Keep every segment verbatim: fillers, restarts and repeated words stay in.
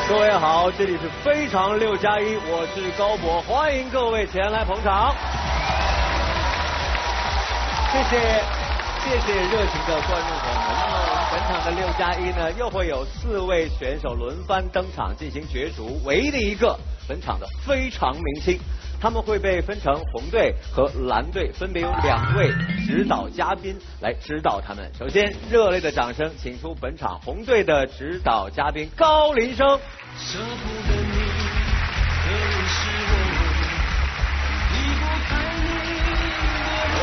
各位好，这里是非常六加一，我是高博，欢迎各位前来捧场。谢谢，谢谢热情的观众朋友们。那么我们本场的六加一呢，又会有四位选手轮番登场进行角逐，唯一的一个本场的非常明星。他们会被分成红队和蓝队，分别有两位指导嘉宾来指导他们。首先，热烈的掌声，请出本场红队的指导嘉宾高林生。舍不得你，可是我离不开你的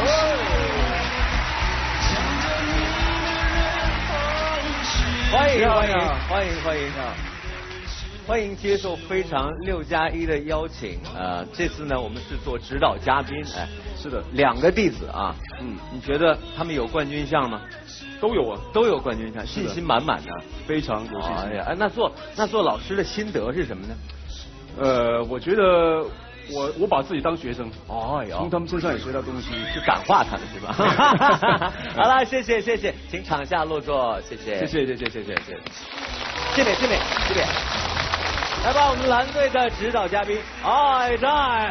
手。欢迎欢迎欢迎欢迎啊！欢迎接受非常六加一的邀请，呃，这次呢我们是做指导嘉宾，哎，是的，两个弟子啊，嗯，你觉得他们有冠军相吗？都有啊，都有冠军相，信心满满的， 非常有信心。 哎呀，哎，那做那做老师的心得是什么呢？ 呃，我觉得我我把自己当学生， 哦哟， 从他们身上也学到东西， 是感化他们是吧？好了，谢谢谢谢，请场下落座，谢谢， 谢谢谢谢谢谢谢谢， 这边这边这边。来吧，我们蓝队的指导嘉宾，爱在。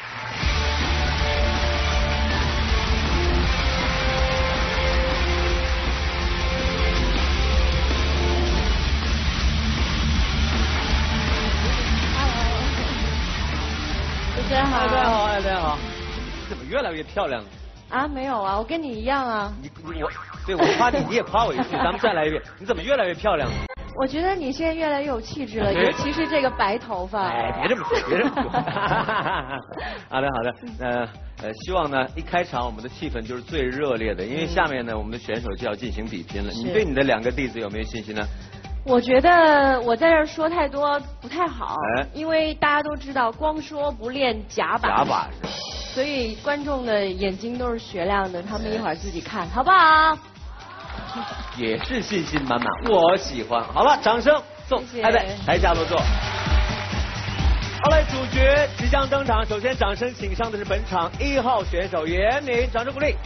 主持人好， 大家好，大家好，你怎么越来越漂亮了？ 啊，没有啊，我跟你一样啊。 你你我，对我夸你，你也夸我一句，咱们再来一遍，你怎么越来越漂亮了？ 我觉得你现在越来越有气质了，尤其是这个白头发。 哎，别这么说，别这么说。好的，好的。呃呃，希望呢，一开场我们的气氛就是最热烈的，因为下面呢，我们的选手就要进行比拼了。你对你的两个弟子有没有信心呢？ 我觉得我在这儿说太多不太好， 哎、 因为大家都知道，光说不练假把。 假把式。 所以观众的眼睛都是雪亮的，他们一会儿自己看，好不好？ 也是信心满满，我喜欢。好了，掌声送台北，台下落座。好嘞，主角即将登场，首先掌声请上的是本场一号选手严敏，掌声鼓励。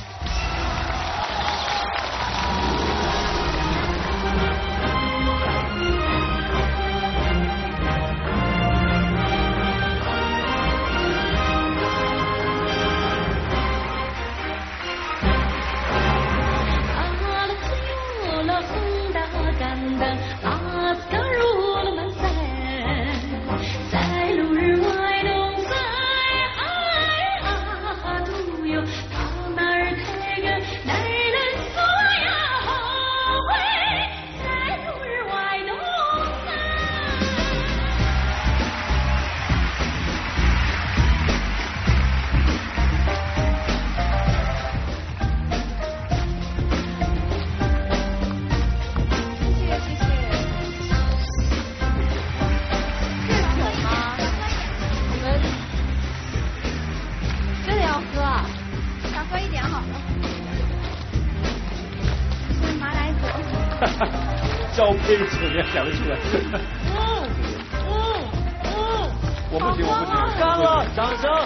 交杯子你还想得出来？ 嗯嗯嗯， 我不行，我不行， 干了，掌声！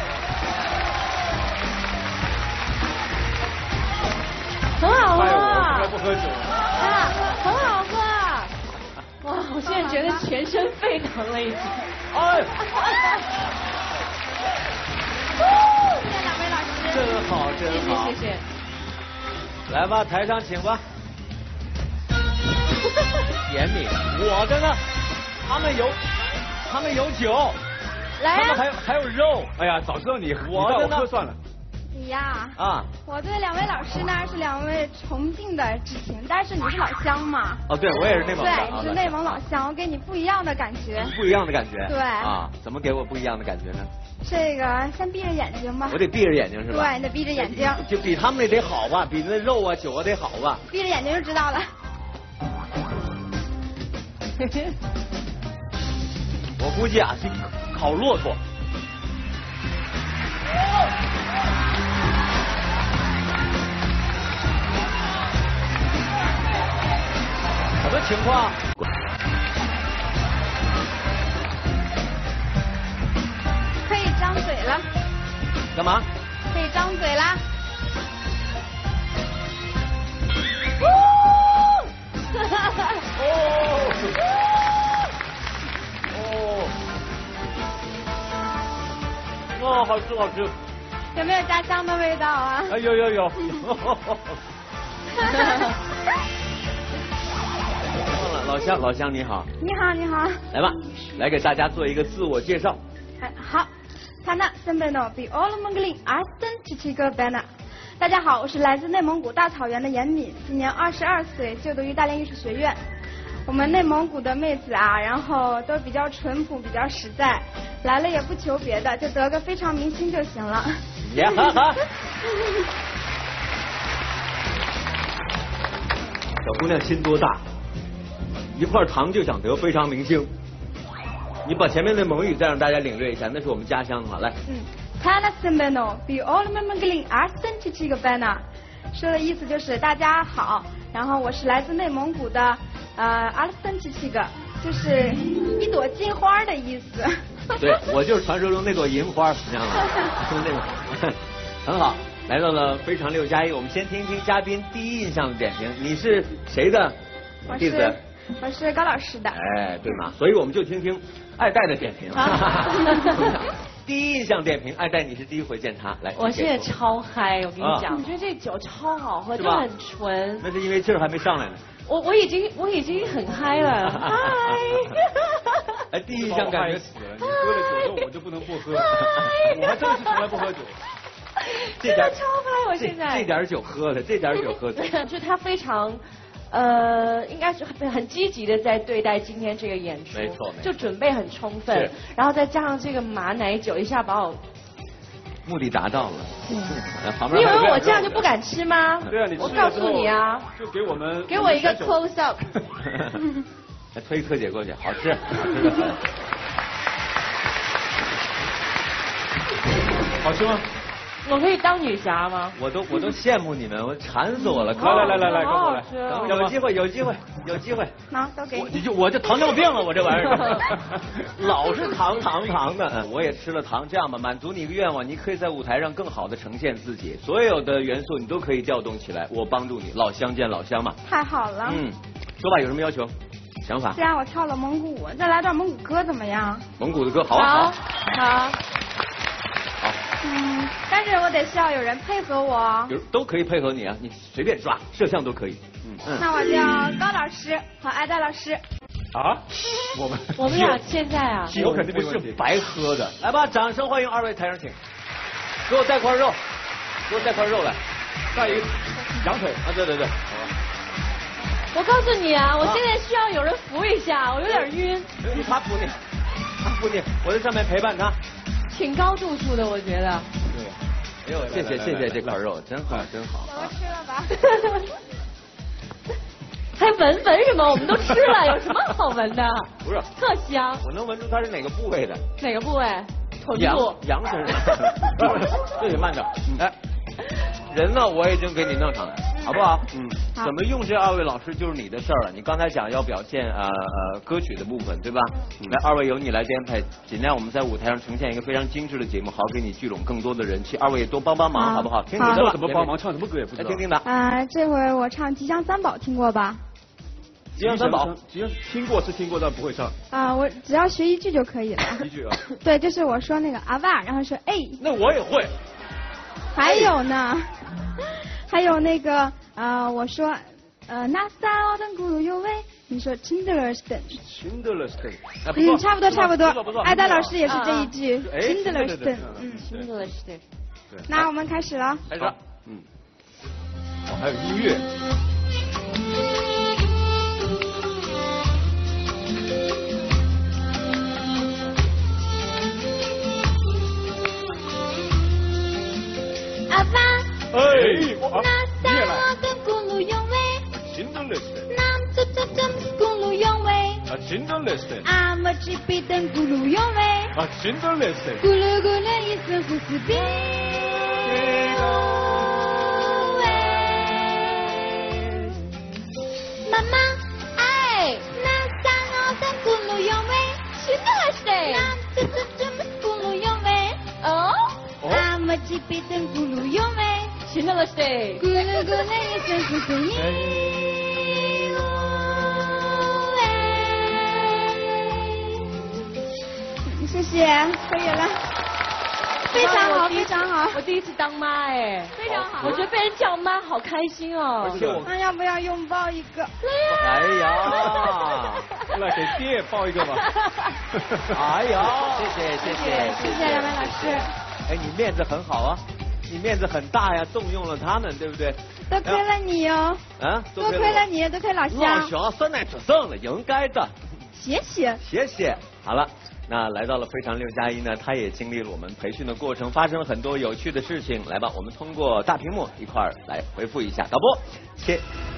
很好喝。 我从来不喝酒。 啊，很好喝。哇，我现在觉得全身沸腾了已经。 哎。 谢谢两位老师。 真好，真好。 谢谢谢谢。 来吧，台上请吧。严敏，我的呢？他们有，他们有酒， 来、啊， 他们还有还有肉。 哎呀，早知道你， 我的呢？ 我喝算了。 你呀， 啊， 我对两位老师呢是两位崇敬的知情，但是你是老乡嘛？ 哦，对，我也是内蒙的。 对，你是内蒙老乡，我给你不一样的感觉。 不一样的感觉。 对。 啊，怎么给我不一样的感觉呢？ 这个先闭着眼睛吧。 我得闭着眼睛是吧？ 对，你得闭着眼睛。 就比他们那得好吧，比那肉啊酒啊得好吧。 闭着眼睛就知道了。 我估计啊是烤骆驼。什么情况？ 可以张嘴了。 干嘛？ 可以张嘴啦。 哦。 好吃好吃。 有没有家乡的味道啊？ 啊有有有。老乡老乡你好。 你好你好。 来吧，来给大家做一个自我介绍。 哎好，他那森贝诺比欧鲁蒙格林阿森七七个贝纳。大家好，我是来自内蒙古大草原的严敏，今年二十二岁，就读于大连艺术学院。我们内蒙古的妹子啊，然后都比较淳朴，比较实在，来了也不求别的，就得个非常明星就行了。 呀哈哈。小姑娘心多大，一块糖就想得非常明星。你把前面的蒙语再让大家领略一下，那是我们家乡哈，来。 嗯，他那森贝诺比欧鲁蒙格林阿森七七个贝纳，说的意思就是大家好，然后我是来自内蒙古的。呃，阿拉森七七个就是一朵金花的意思。 对，我就是传说中那朵银花，你知道吗？就那个，很好。来到了非常六加一，我们先听听嘉宾第一印象的点评。你是谁的弟子？ 我是高老师的。 哎，对嘛，所以我们就听听爱戴的点评。第一印象点评，爱戴你是第一回见他，来。 我现在超嗨，我跟你讲， 啊、 我觉得这酒超好喝，就很纯。 那是因为劲儿还没上来呢。 我我已经我已经很嗨了，嗨！ 哎，第一印象感觉死了，你喝了酒之后我就不能不喝，我还真的是从来不喝酒。 这点超嗨，我现在这点酒喝了，这点酒喝了， 就他非常。呃，应该是很很积极的在对待今天这个演出， 没错， 就准备很充分，然后再加上这个马奶酒，一下把我目的达到了。 嗯， 旁边你以为我这样就不敢吃吗？ 对啊，你我告诉你啊， 就给我们给我一个 close up。 来推柯姐过去，好吃。 好吃吗？ 我可以当女侠吗？ 我都我都羡慕你们，我馋死我了！ 来来来来来，跟我来， 有机会有机会有机会。 好，都给你。 你就我这糖尿病了，我这玩意儿，老是糖糖糖的。我也吃了糖，这样吧，满足你一个愿望，你可以在舞台上更好的呈现自己，所有的元素你都可以调动起来，我帮助你。老乡见老乡嘛。 太好了。 嗯，说吧，有什么要求？想法？ 既然我跳了蒙古舞，再来段蒙古歌怎么样？ 蒙古的歌，好啊好。好。 嗯，但是我得需要有人配合我。 有都可以配合你啊，你随便抓，摄像都可以。 嗯嗯。那我叫高老师和艾戴老师。 啊？我们我们俩现在啊， 酒肯定不是白喝的。来吧，掌声欢迎二位台上请。给我带块肉，给我带块肉来， 带一个羊腿啊，对对对。 我告诉你啊，我现在需要有人扶一下，我有点晕。 他扶你，他扶你，我在上面陪伴他。 挺高度数的，我觉得。 对，哎呦，谢谢谢谢这块肉，真好真好。 我吃了吧。 还闻闻什么？我们都吃了，有什么好闻的？ 不是， 特香。 我能闻出它是哪个部位的？ 哪个部位？臀部。 羊羊身上。对对，慢点。哎，人呢，我已经给你弄上来，好不好？嗯。怎么用这二位老师就是你的事儿了。你刚才讲要表现呃呃歌曲的部分，对吧？来，二位由你来编排，尽量我们在舞台上呈现一个非常精致的节目，好给你聚拢更多的人气。二位也多帮帮忙，好不好？听听的怎么帮忙？唱什么歌也不知道。 听听的。 啊，这回我唱《吉祥三宝》，听过吧？ 吉祥三宝， 吉祥听过是听过，但不会唱。 啊，我只要学一句就可以了。 一句啊？ 对，就是我说那个阿爸，然后说哎。 那我也会。 还有呢，还有那个呃，我说呃，那三奥登咕噜有味，你说 Schindler's List。Schindler's List。 嗯，差不多差不多。 不错。 艾达老师也是这一句 Schindler's List。 嗯 ，Schindler's List。 对。 那我们开始了。 开始。 嗯。哦，还有音乐。 阿爸， 哎，我那三奥登咕噜有味。 Schindler's List。 那这这这咕噜有味。 啊 ，Schindler's List。 阿么这比登咕噜有味。 啊 ，Schindler's List。 咕噜咕噜一声呼吸比。妈妈，哎，那三奥登咕噜有味。Schindler's List。那这这这咕噜有味。哦。阿么这比登咕噜有味。 Schindler's List。 咕噜咕噜一声呼吸比。谢谢，可以了。 非常好， 我第一非常好， 我第一次当妈哎， 非常好。 我觉得被人叫妈好开心哦。 而且我那要不要拥抱一个？ 哎呀， 来给爹抱一个吧。 哎呀，谢谢谢谢谢谢两位老师。 哎，你面子很好啊，你面子很大呀，动用了他们，对不对？ 多亏了你哦。 啊， 多亏了你，多亏老乡。 老乡分来指正了，应该的。 谢谢。 谢谢。好了。那来到了非常六加一呢，他也经历了我们培训的过程，发生了很多有趣的事情。来吧，我们通过大屏幕一块儿来回复一下。导播，切。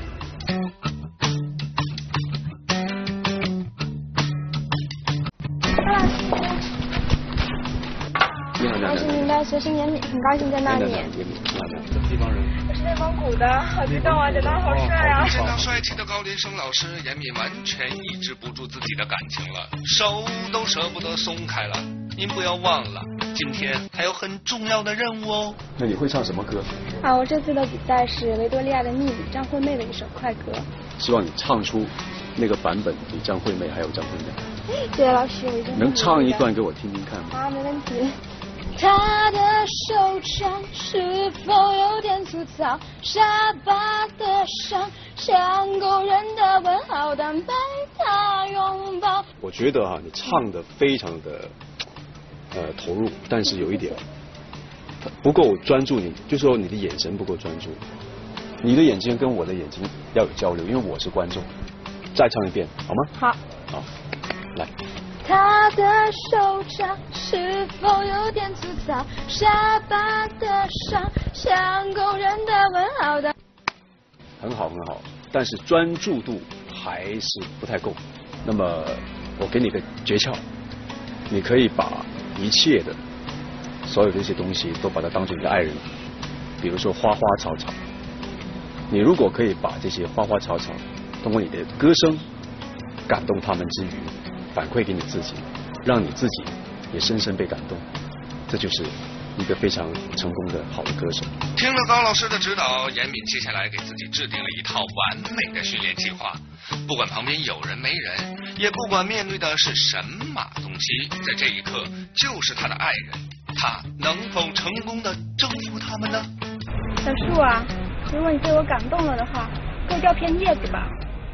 我是您的学生严敏，很高兴见到你。 严敏，什么地方人？ 我是内蒙古的，好激动啊，觉得好帅啊！ 见到帅气的高林生老师，严敏完全抑制不住自己的感情了，手都舍不得松开了。您不要忘了，今天还有很重要的任务哦。 那你会唱什么歌？ 啊，我这次的比赛是维多利亚的秘密，张惠妹的一首快歌。 希望你唱出那个版本比张惠妹还有张惠妹。 谢谢老师，我一定能唱一段给我听听看吗？ 好，没问题。他的手掌是否有点粗糙？下巴的伤像狗人的问号，但被他拥抱。 我觉得哈、啊，你唱的非常的呃投入，但是有一点不够专注，你就说你的眼神不够专注。你的眼睛跟我的眼睛要有交流，因为我是观众。再唱一遍好吗？ 好。 好，来。 他的手掌是否有点粗糙？下巴的伤像狗人的问号的。 很好很好，但是专注度还是不太够。那么我给你个诀窍，你可以把一切的所有的一些东西都把它当成你的爱人，比如说花花草草。你如果可以把这些花花草草通过你的歌声感动他们之余，反馈给你自己，让你自己也深深被感动，这就是一个非常成功的好的歌手。 听了高老师的指导，严敏接下来给自己制定了一套完美的训练计划。不管旁边有人没人，也不管面对的是神马东西，在这一刻就是他的爱人，他能否成功的征服他们呢？ 小树啊，如果你被我感动了的话，给我掉片叶子吧。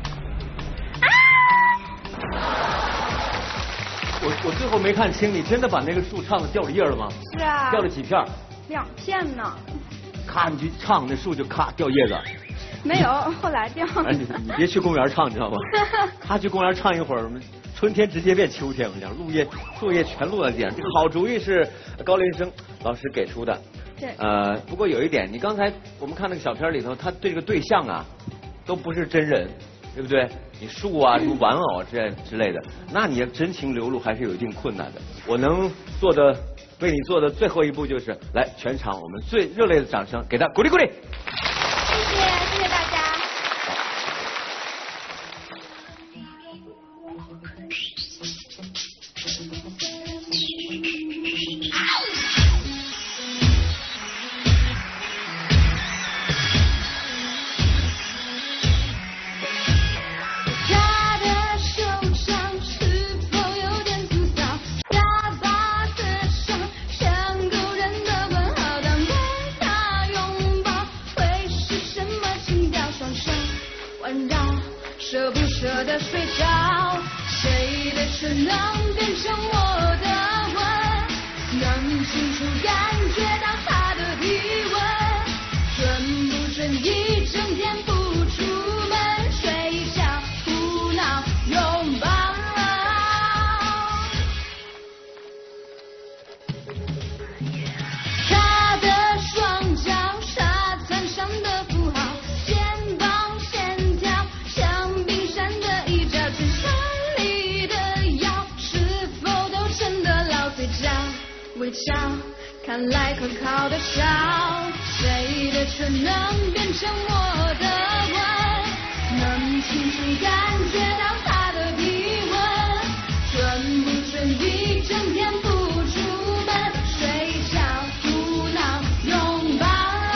我我最后没看清，你真的把那个树唱的掉了叶了吗？ 是啊。 掉了几片？ 两片呢。 咔，你去唱，那树就咔掉叶子。 没有，后来掉。 哎，你你别去公园唱，你知道吗？他去公园唱一会儿，春天直接变秋天，我讲落叶落叶全落在地上。这个好主意是高林生老师给出的。 对。 呃，不过有一点，你刚才我们看那个小片里头，他对这个对象啊，都不是真人。对不对？你树啊，什么玩偶这之类的，那你要真情流露还是有一定困难的。我能做的，为你做的最后一步就是，来全场我们最热烈的掌声，给他鼓励鼓励。 谢谢，谢谢大家。 舍不舍得睡着，谁的唇能变成我的吻，能清楚感觉到他的体温，准不准一整天不出门，睡觉胡闹拥抱。他的双脚沙滩上的符号，肩膀线条像冰山的一角，肩上里的腰是否都真的老嘴角，微笑看来可靠的笑，谁的唇能变成我的吻，能清楚感觉到他的体温，准不准一整天不出门，睡觉胡闹拥抱，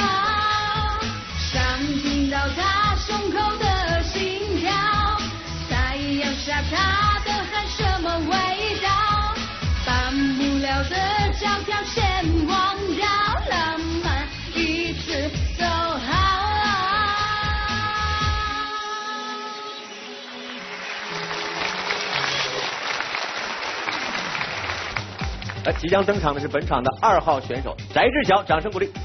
想听到他胸口的心跳，太阳下他的汗什么味道，办不了的教条牵挂。 来，即将登场的是本场的二号选手翟志晓，掌声鼓励。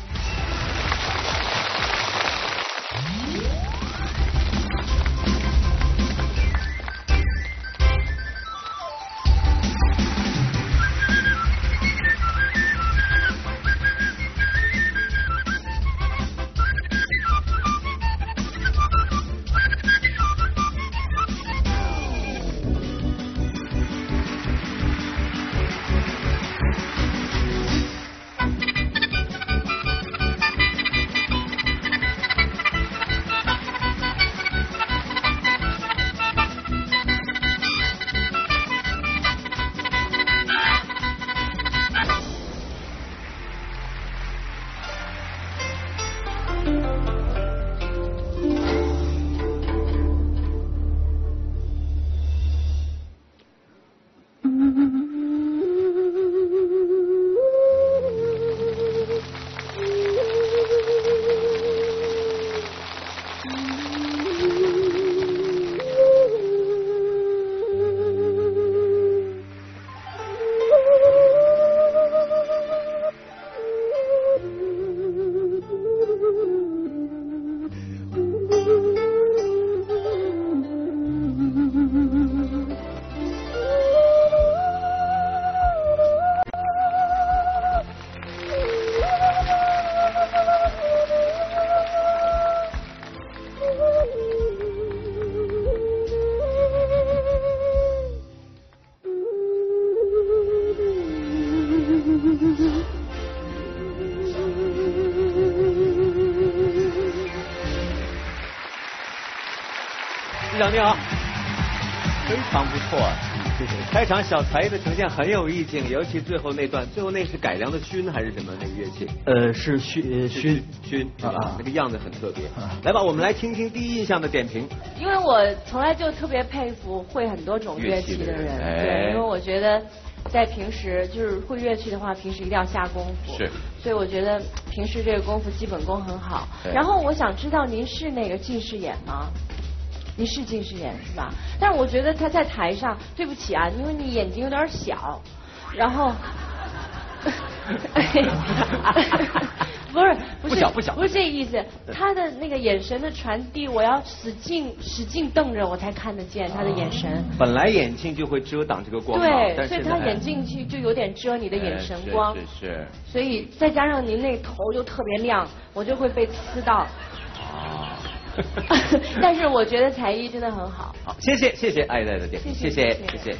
市长你好，非常不错，谢谢。开场小才艺的呈现很有意境，尤其最后那段，最后那是改良的埙还是什么那个乐器？ 呃，是埙埙埙啊啊， 那个样子很特别。来吧，我们来听听第一印象的点评。 因为我从来就特别佩服会很多种乐器的人， 哎、 对，因为我觉得在平时就是会乐器的话，平时一定要下功夫。 是。 所以我觉得平时这个功夫基本功很好。然后我想知道您是那个近视眼吗？你是近视眼是吧？但是我觉得他在台上，对不起啊，因为你眼睛有点小，然后，不是不是不小不小不是这意思，他的那个眼神的传递，我要使劲使劲瞪着我才看得见他的眼神。 本来眼镜就会遮挡这个光芒， 对， 但是所以他眼镜就就有点遮你的眼神光。 是是是。 所以再加上您那头又特别亮，我就会被刺到。 啊。 但是我觉得才艺真的很好。 好，谢谢谢谢爱戴的点评，谢谢谢谢。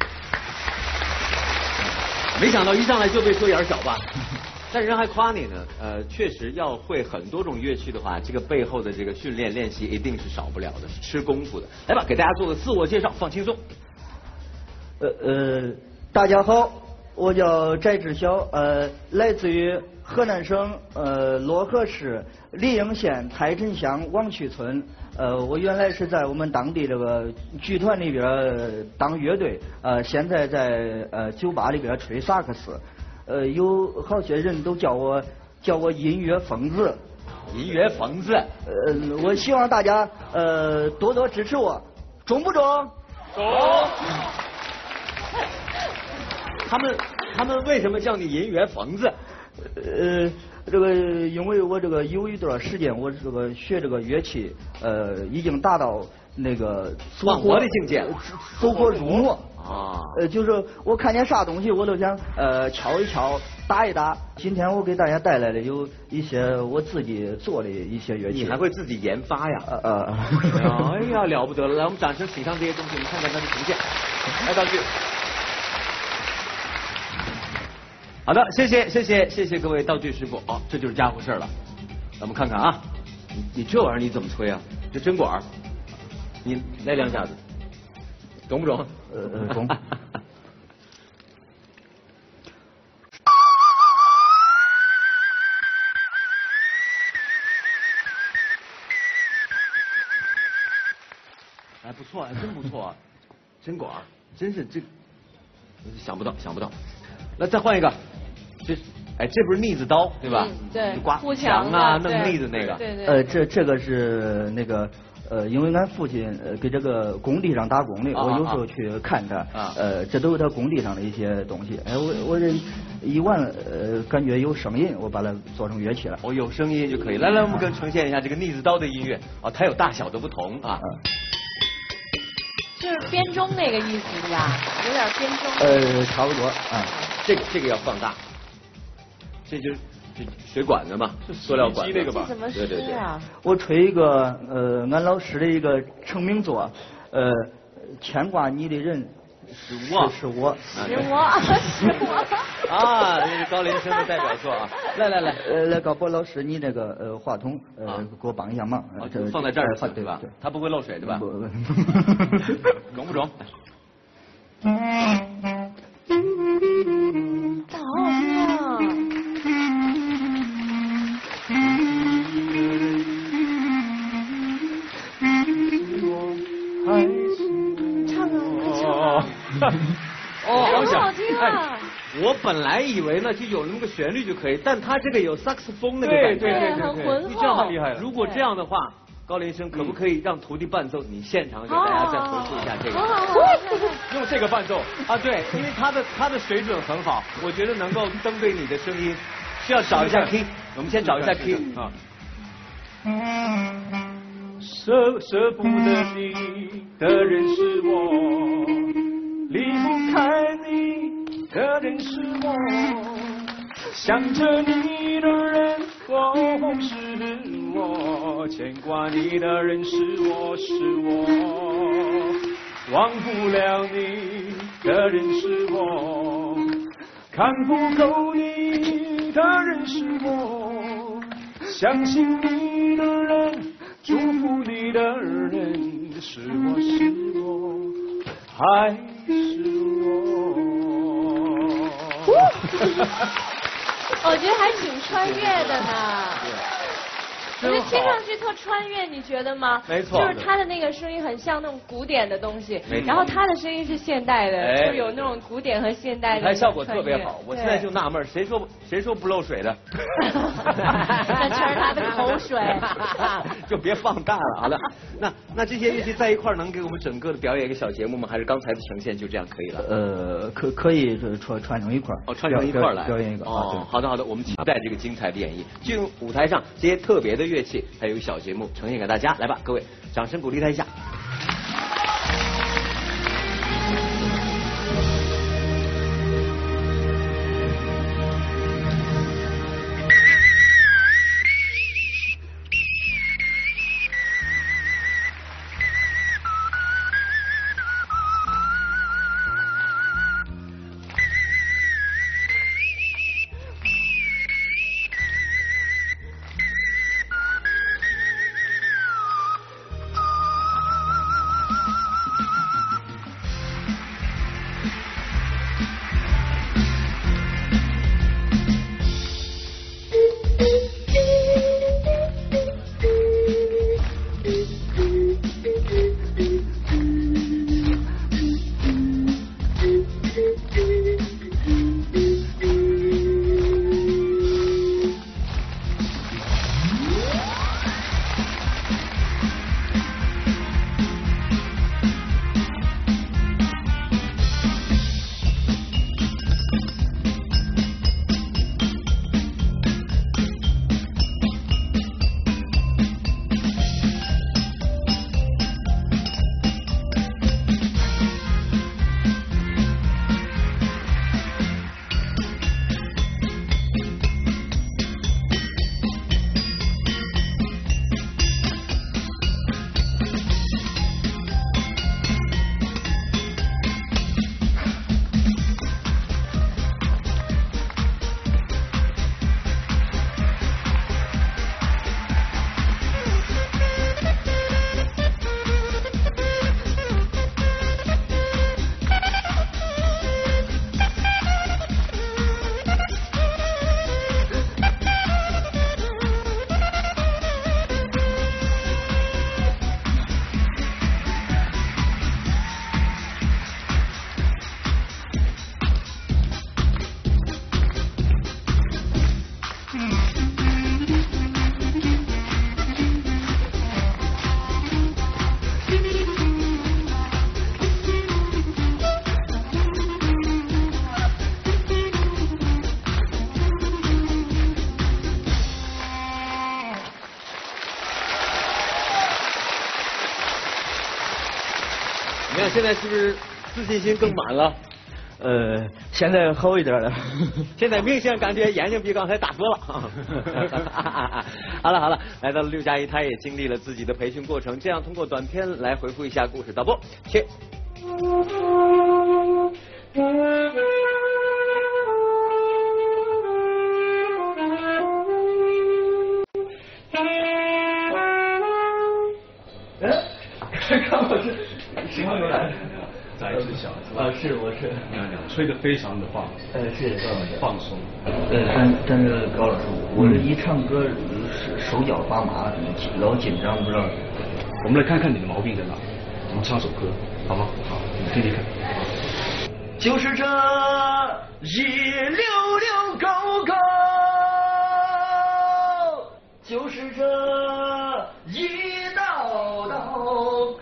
没想到一上来就被说眼小吧，但是人还夸你呢。呃，确实要会很多种乐器的话，这个背后的这个训练练习一定是少不了的，是吃功夫的。来吧，给大家做个自我介绍，放轻松。 呃呃，大家好，我叫翟志晓，呃，来自于河南省呃漯河市黎营县太镇乡王区村。呃，我原来是在我们当地这个剧团里边当乐队，呃，现在在呃酒吧里边吹萨克斯。呃，有好些人都叫我叫我音乐疯子。 音乐疯子。 呃，我希望大家呃多多支持我，中不中？ 中。他们他们为什么叫你银元疯子？ 呃，这个因为我这个有一段时间我这个学这个乐器，呃，已经达到那个忘我的境界， 走火入魔啊。 呃，就是我看见啥东西我都想呃敲一敲，打一打。今天我给大家带来的有一些我自己做的一些乐器。 你还会自己研发呀？ 呃呃。 哎呀，了不得了！来，我们掌声请上这些东西，我们看看它的呈现。来，道具。好的，谢谢谢谢谢谢各位道具师傅。哦，这就是家伙事儿了。咱们看看啊，你你这玩意儿你怎么吹啊？这针管，你来两下子，中不中？ 呃呃，中。 哎，不错，真不错，针管，真是这，想不到想不到。来，再换一个。这，哎，这不是腻子刀对吧？ 嗯、对， 刮墙啊，弄腻子那个。 对对。 呃，这这个是那个呃，因为俺父亲呃给这个工地上打工的， 啊我有时候去看他， 啊呃，这都是他工地上的一些东西。哎，我我这一玩呃，感觉有声音，我把它做成乐器了。 哦，有声音就可以。来来，我们跟呈现一下这个逆子刀的音乐啊，它有大小的不同啊。 就是编钟那个意思是吧？有点编钟。 呃，差不多啊。 这个这个要放大，这就是这水管子嘛，是塑料管子那个吧这怎么对对对吹啊？ 我吹一个呃，俺老师的一个成名作，呃，牵挂你的人是我是我。 是我，是我。 啊，这是高林生的代表作啊！来来来， 呃，来高博老师，你那个呃话筒呃、 啊给我帮一下忙。 啊， 这放在这儿呃对吧对？ 它不会漏水对吧？ 不不中不中？ 好好听啊！唱啊，快唱啊！ 哦， 哎， 我想很好听啊！ 我本来以为呢，就有那么个旋律就可以，但它这个有萨克斯风那个对感觉， 对对很对浑你这样厚。 厉害了如果这样的话，高林生可不可以让徒弟伴奏？你现场给大家再回复一下这个。 好好好， 用这个伴奏。 啊，对，因为他的他的水准很好，我觉得能够登对你的声音，需要找一下 key。我们先找一下 key 啊。舍舍不得你的人是我，离不开你的人是我，想着你的人哦是我，牵挂你的人是我是我，忘不了你的人是我，看不够你的人是我，相信你的人，祝福你的人是我是我，还是我。 我觉得还挺穿越的呢。我觉得听上去特穿越，你觉得吗？ 没错就是他的那个声音很像那种古典的东西没，错然后他的声音是现代的， 哎就有那种古典和现代的。 舞台效果特别好，我现在就纳闷，谁说谁说不漏水的？ 那全是他的口水。 就别放大了。好了，那那这些乐器在一块儿，能给我们整个的表演一个小节目吗？还是刚才的呈现就这样可以了？ 呃，可可以这串串成一块儿。 哦，串成一块儿来表演一个。啊对哦，好的好的，我们期待这个精彩的演绎。进入舞台上这些特别的乐器，还有一个小节目呈现给大家。来吧，各位，掌声鼓励他一下。 你看现在是不是自信心更满了？ 呃，现在好一点了。 现在明显感觉眼睛比刚才大多了。好了好了，来到了六加一，他也经历了自己的培训过程，这样通过短片来回复一下故事。导播，切。 看我是什么来着？ 翟志晓啊，是我是。 你看，吹得非常的棒。 呃，谢谢高老师。 放松。 呃，但但是高老师，我这一唱歌是手脚发麻，老紧张，不知道。 我们来看看你的毛病在哪。我们唱首歌，好吗？好，你听听看。 就是这一溜溜高高，就是这一道道。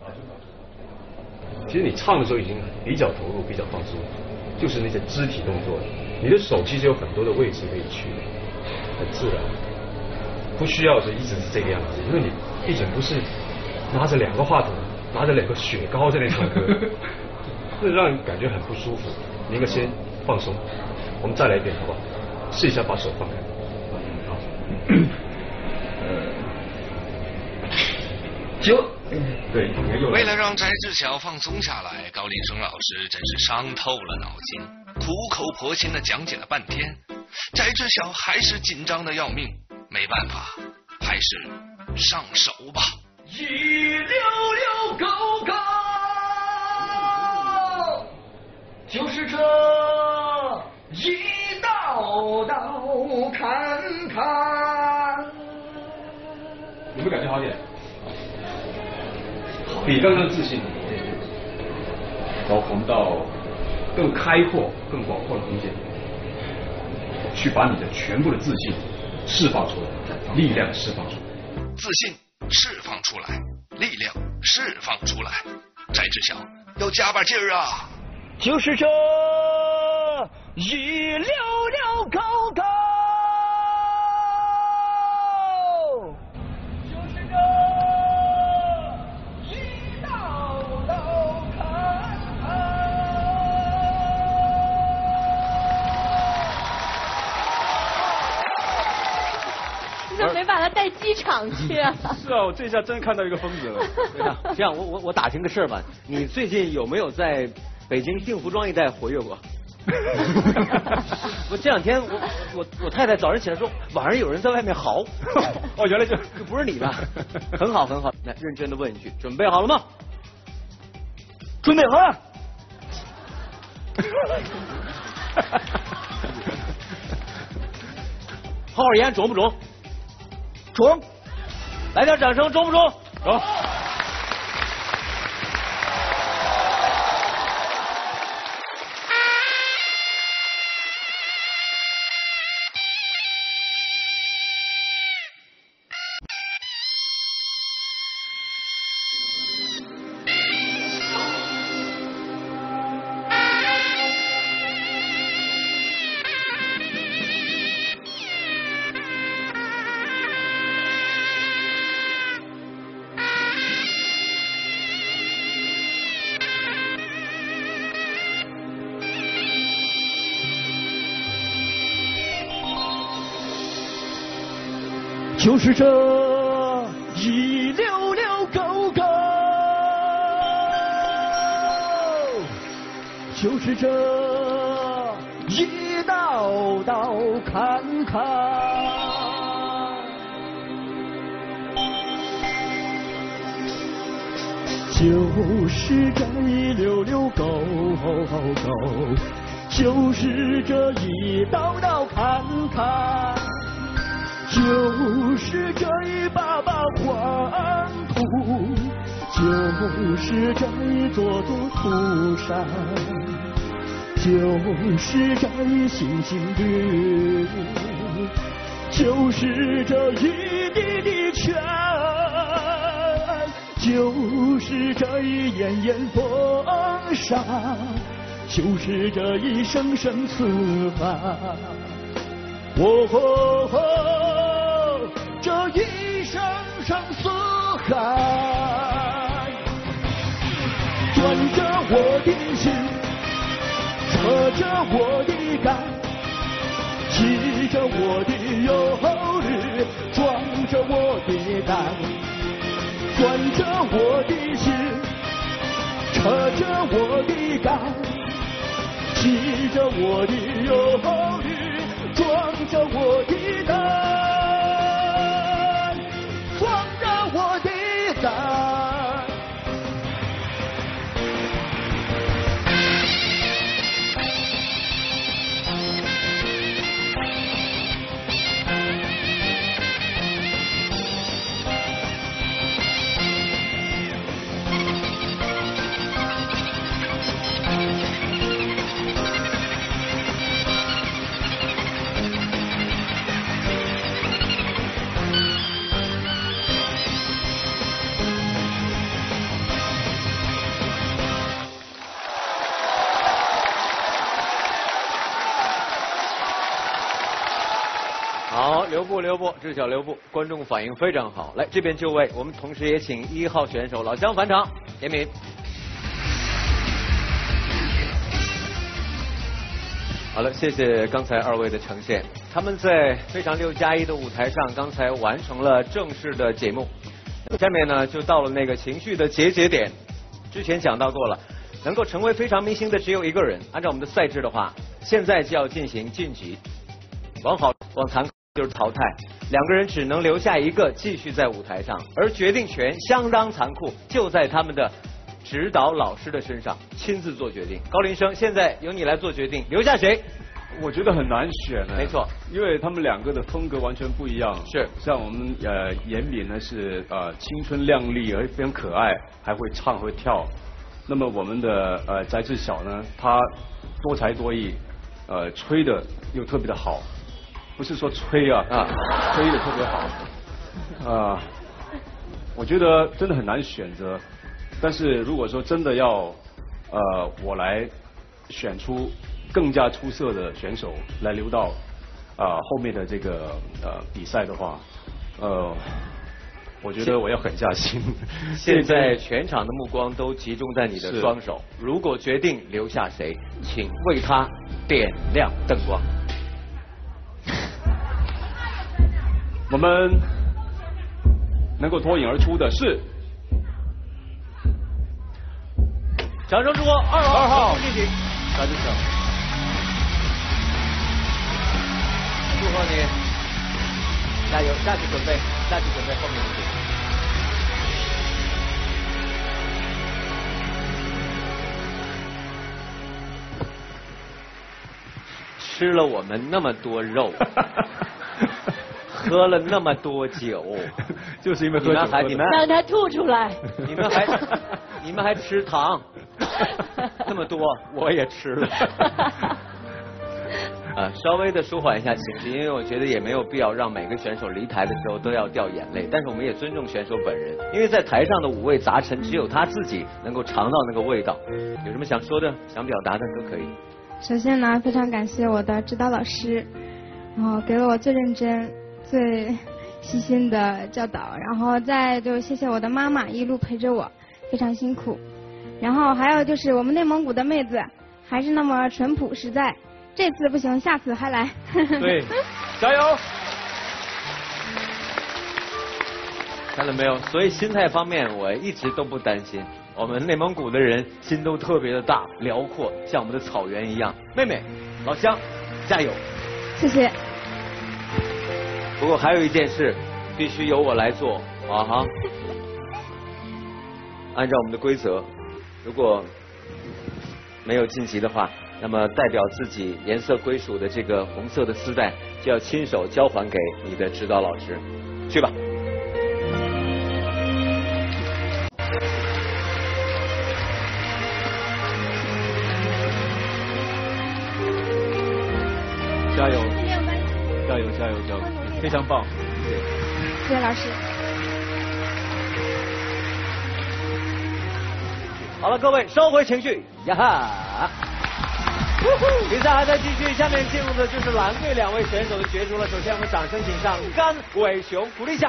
其实你唱的时候已经比较投入，比较放松，就是那些肢体动作，你的手其实有很多的位置可以去，很自然，不需要是一直是这个样子，因为你毕竟不是拿着两个话筒，拿着两个雪糕在那唱歌，会让人感觉很不舒服。你应该先放松，我们再来一遍好不好？试一下把手放开，好。 九。 对， 为了让翟志晓放松下来，高林生老师真是伤透了脑筋，苦口婆心的讲解了半天，翟志晓还是紧张的要命，没办法，还是上手吧。 一溜溜高高，就是这一道道坎坎。 有没有感觉好点？比刚刚自信，然后我们到更开阔、更广阔的空间，去把你的全部的自信释放出来，力量释放出来， 自信释放出来，力量释放出来，翟志晓要加把劲儿啊！ 就是这一溜溜高高。 你怎么没把他带机场去啊？ 是啊，我这下真看到一个疯子了。 这样，这样，我我我打听个事儿吧，你最近有没有在北京定服装一带活跃过？我这两天我我我太太早上起来说晚上有人在外面嚎。 哦，原来就这不是你吧？很好很好，来认真的问一句，准备好了吗？ 准备好了。 好好演，中不中？ 中。 来点掌声，中不中？ 中。 就是这一溜溜高高，就是这一道道坎坎，就是这一溜溜高高，就是这一道道坎坎。就是这一把把黄土，就是这一座座土山，就是这一星星绿，就是这一地的泉，就是这一眼眼风沙，就是这一声声嘶喊。哦吼吼，这一声声嘶喊， 转着我的心，扯着我的肝，骑着我的忧虑，装着我的胆，转着我的心，扯着我的肝，骑着我的忧虑，装着我的胆。装着我的胆。 好，留步留步，知晓留步，观众反应非常好。来这边就位，我们同时也请一号选手老乡返场，严敏。好了，谢谢刚才二位的呈现，他们在非常六加一的舞台上，刚才完成了正式的节目。下面呢，就到了那个情绪的节节点。之前讲到过了，能够成为非常明星的只有一个人。按照我们的赛制的话，现在就要进行晋级，往好往残酷就是淘汰，两个人只能留下一个继续在舞台上，而决定权相当残酷，就在他们的指导老师的身上，亲自做决定。高林生，现在由你来做决定，留下谁？ 我觉得很难选呢。 没错， 因为他们两个的风格完全不一样。 是， 像我们呃严敏呢是呃青春靓丽而非常可爱，还会唱会跳。那么我们的呃翟志晓呢，他多才多艺，呃吹的又特别的好。不是说吹啊啊，吹的特别好啊，我觉得真的很难选择。但是如果说真的要呃我来选出更加出色的选手来留到啊、呃、后面的这个呃比赛的话，呃，我觉得我要狠下心。 现在全场的目光都集中在你的双手，如果决定留下谁，请为他点亮灯光。 我们能够脱颖而出的是， 掌声祝贺二号二号进行，翟志晓，祝贺你，加油，下去准备，下去准备后面的事情。吃了我们那么多肉。喝了那么多酒， 就是因为喝酒， 你们还你们让他吐出来， 你们还你们还吃糖，那么多我也吃了。啊，稍微的舒缓一下情绪，因为我觉得也没有必要让每个选手离台的时候都要掉眼泪，但是我们也尊重选手本人，因为在台上的五味杂陈，只有他自己能够尝到那个味道。有什么想说的、想表达的都可以。 首先呢，非常感谢我的指导老师，然后给了我最认真、最细心的教导，然后再就谢谢我的妈妈一路陪着我，非常辛苦。然后还有就是我们内蒙古的妹子还是那么淳朴实在，这次不行，下次还来。 对，加油！ 看到没有？所以心态方面我一直都不担心。我们内蒙古的人心都特别的大辽阔，像我们的草原一样。妹妹，老乡，加油！ 谢谢。 不过还有一件事，必须由我来做啊哈。按照我们的规则，如果没有晋级的话，那么代表自己颜色归属的这个红色的丝带，就要亲手交还给你的指导老师。去吧。 加油！加油！加油！加油！非常棒，谢谢。 谢谢老师。 好了，各位收回情绪，呀哈！比赛还在继续，下面进入的就是蓝队两位选手的角逐了。首先，我们掌声请上甘伟雄，鼓励一下。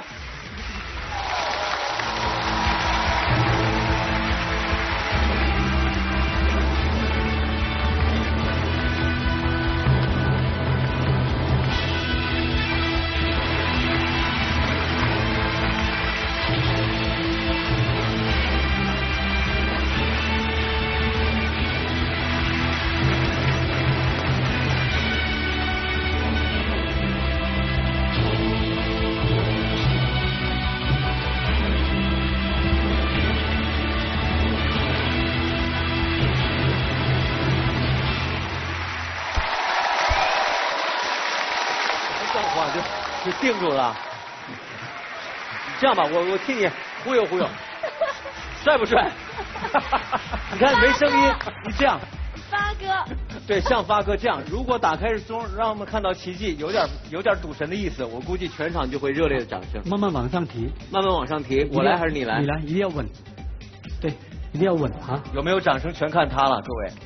就定住了。这样吧，我我替你忽悠忽悠，帅不帅？你看没声音，你这样。 发哥。 对，像发哥这样，如果打开钟，让我们看到奇迹，有点有点赌神的意思，我估计全场就会热烈的掌声。 慢慢往上提， 慢慢往上提，我来还是你来？ 你来，一定要稳。对，一定要稳啊！ 有没有掌声全看他了，各位。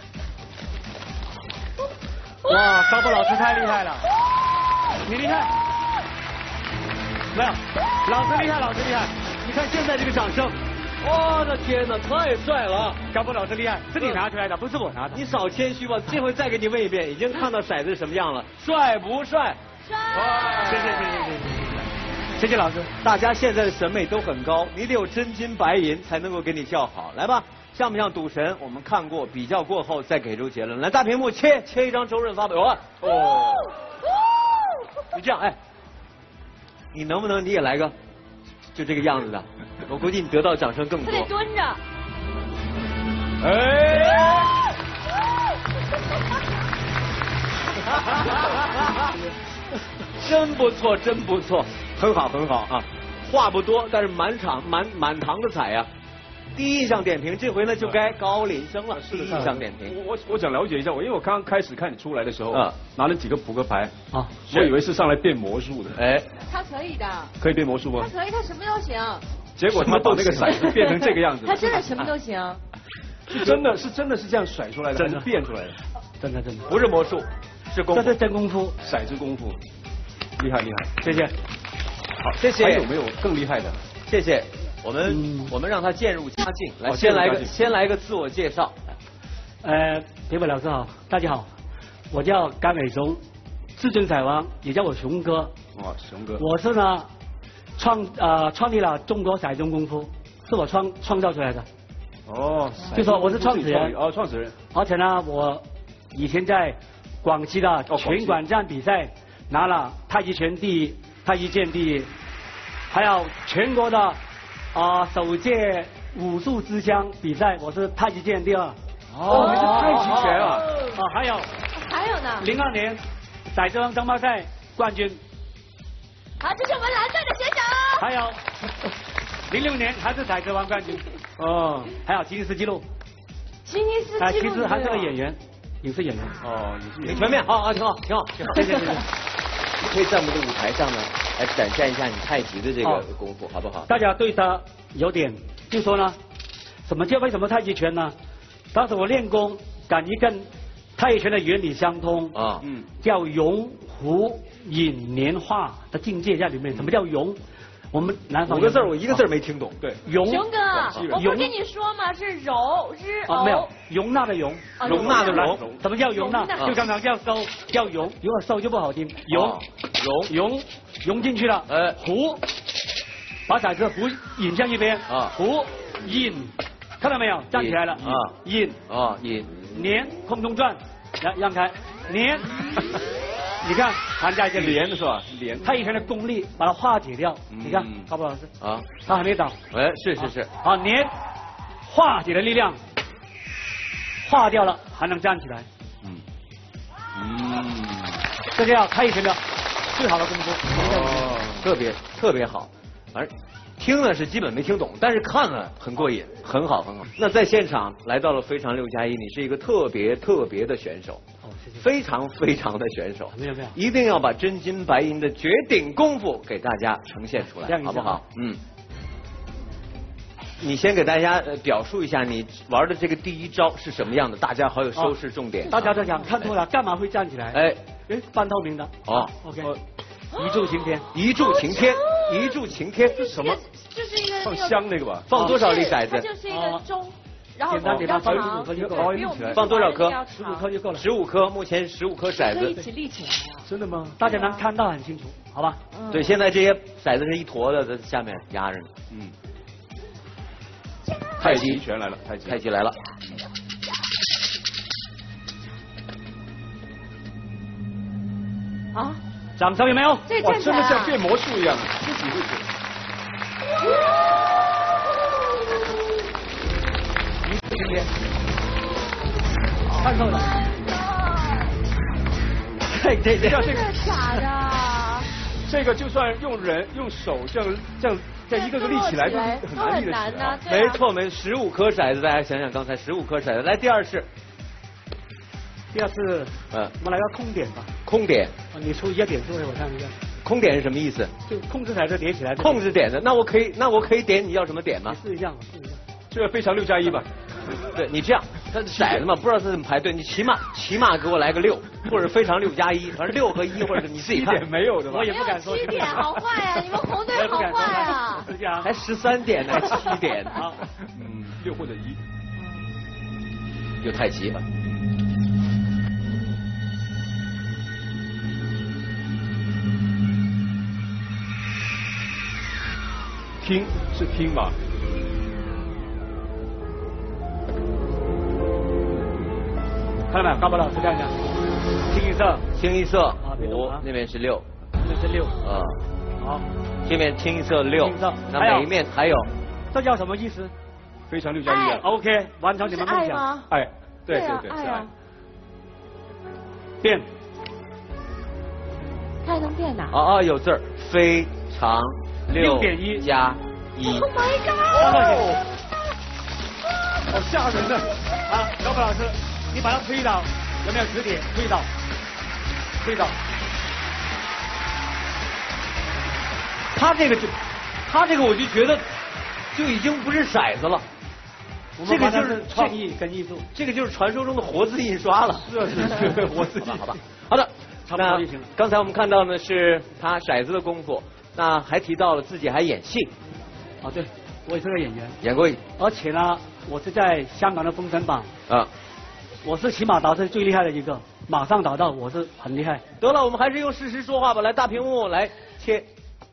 哇，高波老师太厉害了，你厉害。没有，老师厉害，老师厉害！你看现在这个掌声， 我的天哪，太帅了！ 高波老师厉害，是你拿出来的，不是我拿的。 你少谦虚吧，这回再给你问一遍，已经看到骰子是什么样了，帅不帅？ 帅！ 谢谢谢谢谢谢谢谢老师。 大家现在的审美都很高，你得有真金白银才能够给你叫好。来吧，像不像赌神？我们看过比较过后再给出结论。来，大屏幕切切一张周润发的，有啊。哦。你这样，哎。你能不能你也来个，就这个样子的？我估计你得到掌声更多。 他得蹲着。 哎！真不错，真不错，很好，很好啊！话不多，但是满场满满堂的彩呀。第一印象点评，这回呢就该高林生了。是的，印象点评。 我我我想了解一下，我因为我刚刚开始看你出来的时候， 啊， 拿了几个扑克牌啊， 我以为是上来变魔术的。 哎， 他可以的。 可以变魔术吗？ 他可以，他什么都行。 结果他把那个骰子变成这个样子。 他真的什么都行。 是真的是真的是这样甩出来的，还是变出来的？ 真的真的。 不是魔术，是功夫。 这是真功夫， 骰子功夫，厉害厉害， 谢谢。 好，谢谢。 还有没有更厉害的？ 谢谢。我们、嗯、我们让他渐入佳境，来、哦、先来个先来个自我介绍。 呃，评委老师好，大家好，我叫甘伟忠，至尊骰王也叫我熊哥。 哇，熊哥。 我是呢创呃创立了中国骰盅功夫，是我创创造出来的。 哦， 就说我是创始人。 哦，创始人。 而且呢，我以前在广西的拳馆战比赛拿了太极拳第一、太极剑第一，还有全国的。啊，首届武术之乡比赛，我是太极剑第二。 哦，你是太极拳啊？ 啊，还有。 还有呢。 零二年骰子王争霸赛冠军。 好，这是我们蓝队的选手。 还有，零六年还是骰子王冠军。哦，还有吉尼斯纪录。 吉尼斯纪录。 啊，其实还是个演员，影视演员。 哦，影视全面，好啊，挺好，挺好，挺好。 谢谢谢谢。 你可以在我们的舞台上呢，来展现一下你太极的这个功夫，好不好？ 大家对他有点，就说呢，什么叫为什么太极拳呢？当时我练功，感觉跟太极拳的原理相通啊，嗯，叫融胡引连化的境界在里面。什么叫融？我们南方五个字我一个字没听懂。对， 融。 熊哥，我不是跟你说吗？是柔日哦，没有，容纳的容， 容纳的容。 什么叫容纳？就刚刚叫收，叫融，如果收就不好听。融， 融， 融，融进去了。呃，胡，把骰子胡引向一边。啊，胡引，看到没有？站起来了。啊，引。 啊，引。 连，空中转，让让开，连。你看，韩家一个连是吧？连， 他以前的功力把它化解掉。你看，高波老师啊， 他还没倒。 哎，是是是。 啊，连化解的力量，化掉了还能站起来。嗯嗯，这叫他以前的最好的功夫。 哦，特别特别好，反正听了是基本没听懂，但是看了很过瘾，很好很好。那在现场来到了非常六加一，你是一个特别特别的选手。非常非常的选手， 没有没有， 一定要把真金白银的绝顶功夫给大家呈现出来，好不好？嗯。你先给大家呃表述一下你玩的这个第一招是什么样的，大家好有收视重点。 大家都想看错了，干嘛会站起来？哎哎，半透明的。哦 ，OK。一柱擎天， 一柱擎天，一柱擎天，这什么？ 这是一个放香那个吧？ 放多少粒骰子？ 它就是一个钟。然后简单给他放十五颗就够了， 放多少颗？ 十五颗就够了。 十五颗，目前十五颗骰子。 一起立起来啊！ 真的吗？大家能看到很清楚，好吧？ 对，现在这些骰子是一坨的，在下面压着呢。嗯。 太极拳来了，太极， 太极来了。 啊！ 掌声有没有？ 哇，真的像变魔术一样，自己会变。 今天看透了， 对对对， 真的假的？ 这个就算用人用手这样这样这样一个个立起来，都是很难立的起来。 没错没错，十五颗骰子，大家想想刚才十五颗骰子，来第二式。 第二次， 嗯， 我们来个空点吧。 空点。 你出一个点出来，我看一下。 空点是什么意思？ 就控制骰子叠起来。 控制点的，那我可以，那我可以点你要什么点吗？ 试一下，试一下。 这个非常六加一吧。 对你这样，它骰子嘛，不知道它怎么排队，你起码起码给我来个六，或者非常六加一，反正六和一，或者你自己看。 点没有的吧？ 我也不敢说。 七点好坏啊！你们红队好坏啊！ 还十三点呢，七点。 好，嗯，六或者一， 又太急了。 听是听吧？ 看到没有？高博老师看一下，清一色， 清一色， 五， 那边是六， 那是六， 啊， 好， 这边清一色六，那每一面还有， 这叫什么意思？ 非常六加一啊 ，OK， 完成你们梦想。 爱，对对对，是爱。 变， 它还能变呐？ 哦哦，有字儿，非常六点一加一。 Oh my god！ 好吓人的！ 啊，高博老师，你把它推倒，有没有指点？推倒，推倒。 他这个就，他这个我就觉得就已经不是骰子了，这个就是创意跟艺术， 这个就是传说中的活字印刷了。 是是是，活字印刷。 好吧，好的， 差不多就行了。 刚才我们看到呢是他骰子的功夫，那还提到了自己还演戏。 啊，对，我也是个演员， 演过， 而且呢，我是在香港的封神榜啊， 我是骑马倒是最厉害的一个，马上倒到我是很厉害。 得了，我们还是用事实说话吧，来大屏幕来切。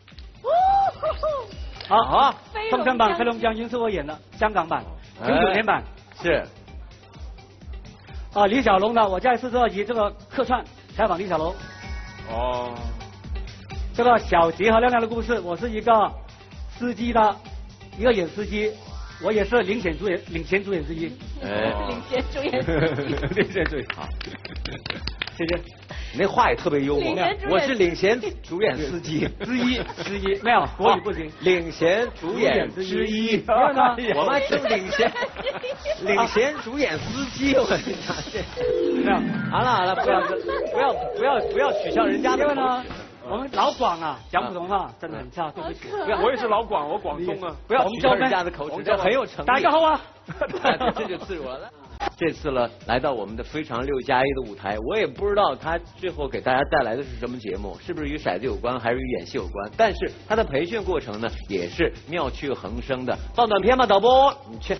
好啊，封神榜飞龙将军是我演的，香港版，九九年版是。 啊，李小龙的，我在四十二集这个客串采访李小龙。 哦。 这个小杰和亮亮的故事，我是一个司机的，一个演司机，我也是领衔主演，领衔主演之一。 哎， 领衔主演之一。 领衔主演好， 谢谢。 你那话也特别幽默，我是领衔主演司机之一之一，没有国语不行。 领衔主演之一，我们是领衔领衔主演司机，我跟你讲，这好了好了，不要不要不要不要取笑人家的呢。我们老广啊，讲普通话真的很差，对不起。 我也是老广，我广东啊， 不要取笑人家的口齿，这很有诚意。 打个好啊， 这就自如了。这次呢，来到我们的非常六加一的舞台，我也不知道他最后给大家带来的是什么节目，是不是与骰子有关，还是与演戏有关？但是他的培训过程呢，也是妙趣横生的。放短片吧，导播，你去。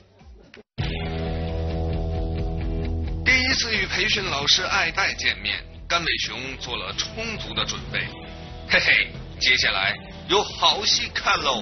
第一次与培训老师爱戴见面，甘伟雄做了充足的准备。嘿嘿，接下来有好戏看喽！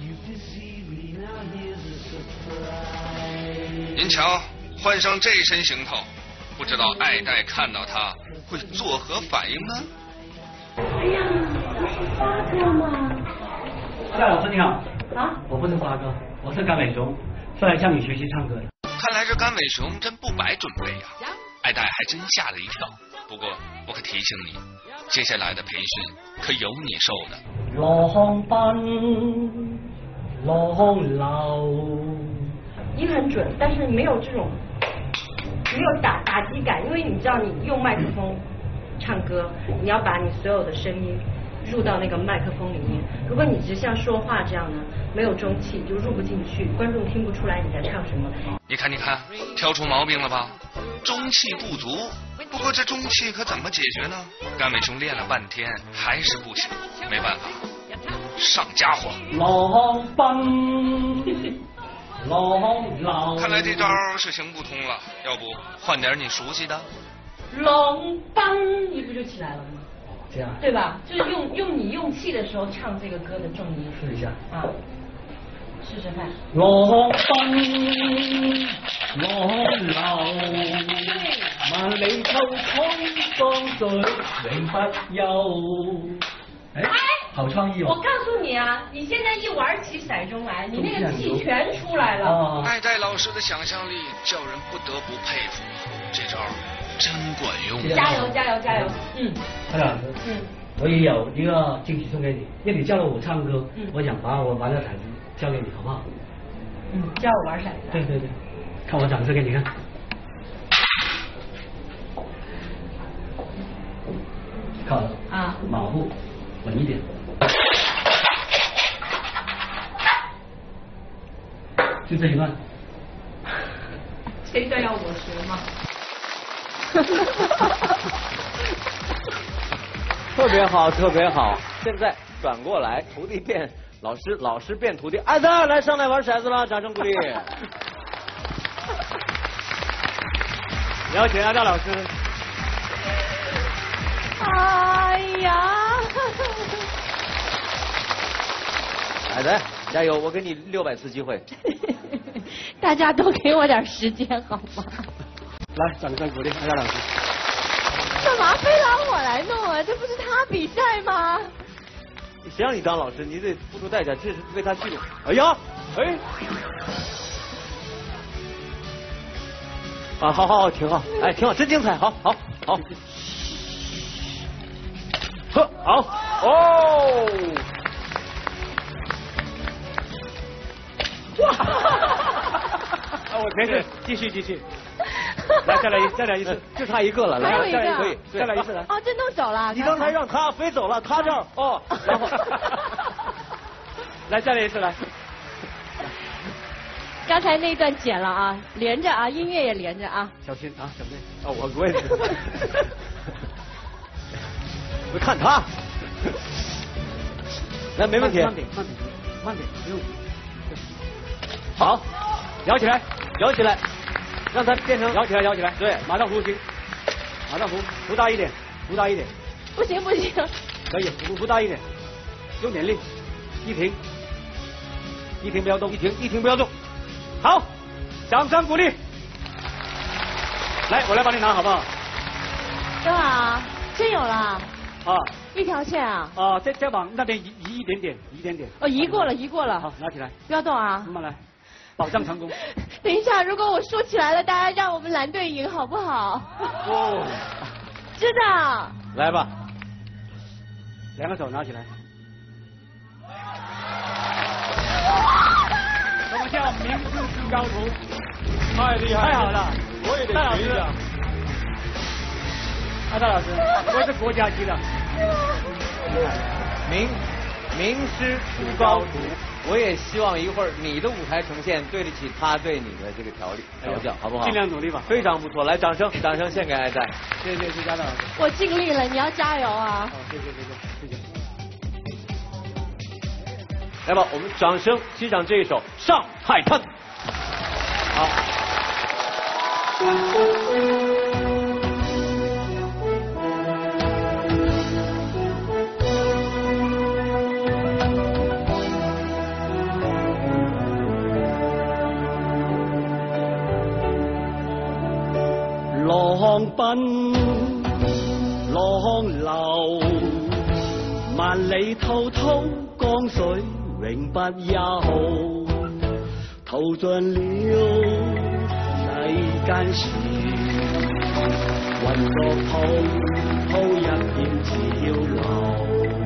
您瞧，换上这身行头，不知道爱戴看到他会作何反应呢？ 哎呀，不是发哥吗？ 夏老师你好。 啊？ 我不是发哥，我是甘伟雄，是来向你学习唱歌的。 看来这甘伟雄真不白准备呀、啊，爱戴还真吓了一跳。不过我可提醒你，接下来的培训可有你受的。 浪奔浪流。 音很准，但是没有这种没有打打击感，因为你知道你用麦克风唱歌，你要把你所有的声音入到那个麦克风里面。如果你只像说话这样呢，没有中气，就入不进去，观众听不出来你在唱什么。 你看，你看，挑出毛病了吧？中气不足。不过这中气可怎么解决呢？甘伟雄练了半天还是不行，没办法，上家伙。 浪奔。 看来这招是行不通了，要不换点你熟悉的。 浪奔，你不就起来了吗？ 这样， 对吧？就是用用你用气的时候唱这个歌的重音。 试一下啊，试试看。 浪奔浪流，萬里秋風江水永不休。哎。好創意哦！ 我告訴你啊，你現在一玩起骰盅來，你那個氣全出來了。哦、 愛戴老師的想象力叫人不得不佩服，這招真管用。 加油加油加油！嗯。 蔡老師， 嗯， 我也有一个惊喜送给你，因为你教了我唱歌，嗯、我想把我玩的骰子交给你，好不好？ 嗯，教我玩骰子。 对对对，看我展示给你看。靠了啊，马步稳一点。就这一段。 这一段要我学吗？ 特别好，特别好。现在转过来，徒弟变老师，老师变徒弟。艾德来上来玩骰子了，掌声鼓励。 有请艾德老师。 哎呀！ 艾德，加油！我给你六百次机会。 大家都给我点时间好吗？ 来，掌声鼓励艾德老师。 干嘛非拉我来弄啊？这不是他比赛吗？ 谁让你当老师？你得付出代价，这是为他记录。哎呀，哎，啊，好好好，挺好，哎，挺好，真精彩，好好好，呵，好，哦， 哇，我没事，继续继续。来，再来一，再来一次， 就差一个了，来，再来可以， 再来一次来。 哦，这弄走了。 你刚才让他飞走了，他这儿哦，然后， 来再来一次来。 刚才那一段剪了啊，连着啊，音乐也连着啊。 小心啊，小心。 哦，我我也是。我看他。来，没问题。 慢点，慢点，慢点，不用。 好， 摇起来， 摇起来。让它变成摇起来，摇起来， 对， 马上呼吸，马上呼，呼大一点，呼大一点。 不行不行。 可以，呼呼大一点，用点力，一停，一停不要动， 一停一停不要动。 好，掌声鼓励。来，我来帮你拿好不好？ 干嘛？真有了。 啊。 一条线啊。 啊，再再往那边移移一点点，移一点点。 哦，移过了，移过了。 好，拿起来。 不要动啊。 慢慢来。保障成功。 等一下，如果我输起来了，大家让我们蓝队赢好不好？ 哦， 真的。 来吧， 两个手拿起来。什么叫名师出高徒？ 太厉害， 太好了， 我也得学一下。 艾达老师，我是国家级的。 名名师出高徒。我也希望一会儿你的舞台呈现对得起他对你的这个调理调教，好不好？ 尽量努力吧。 非常不错，来，掌声，掌声献给艾在。 谢谢谢佳达老师。 我尽力了，你要加油啊！ 好，谢谢谢谢谢谢。 来吧，我们掌声欣赏这一首《上海滩》。好。 浪奔浪流，萬里滔滔江水永不休，淘盡了世間事，混作滔滔一片潮流，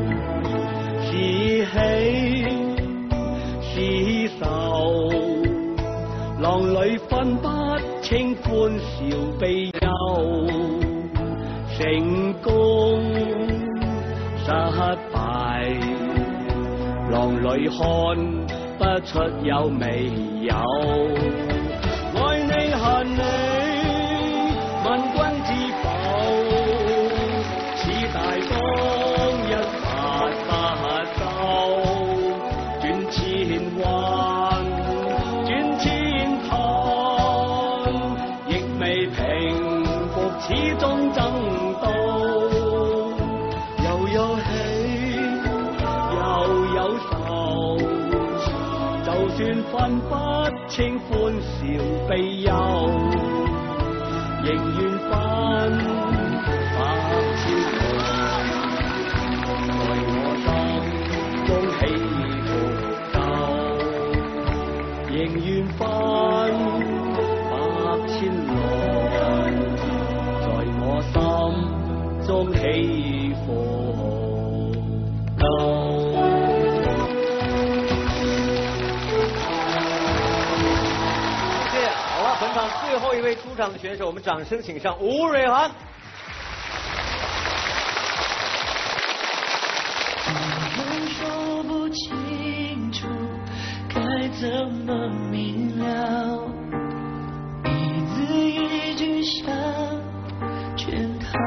是喜是愁，浪裏分不清歡笑悲憂，成功失敗，浪裏看不出有未有，愛你恨你，問君知否？此大江一發不收，轉千彎，轉千趟，亦未平復，始終爭到，又有喜又有愁，就算分不清歡笑悲憂，仍願分百千途，在我心中起伏夠，仍願分百千浪，在我心中起伏。 最后一位出场的选手，我们掌声请上吴蕊涵。 说不清楚该怎么明了，一字一句像圈套，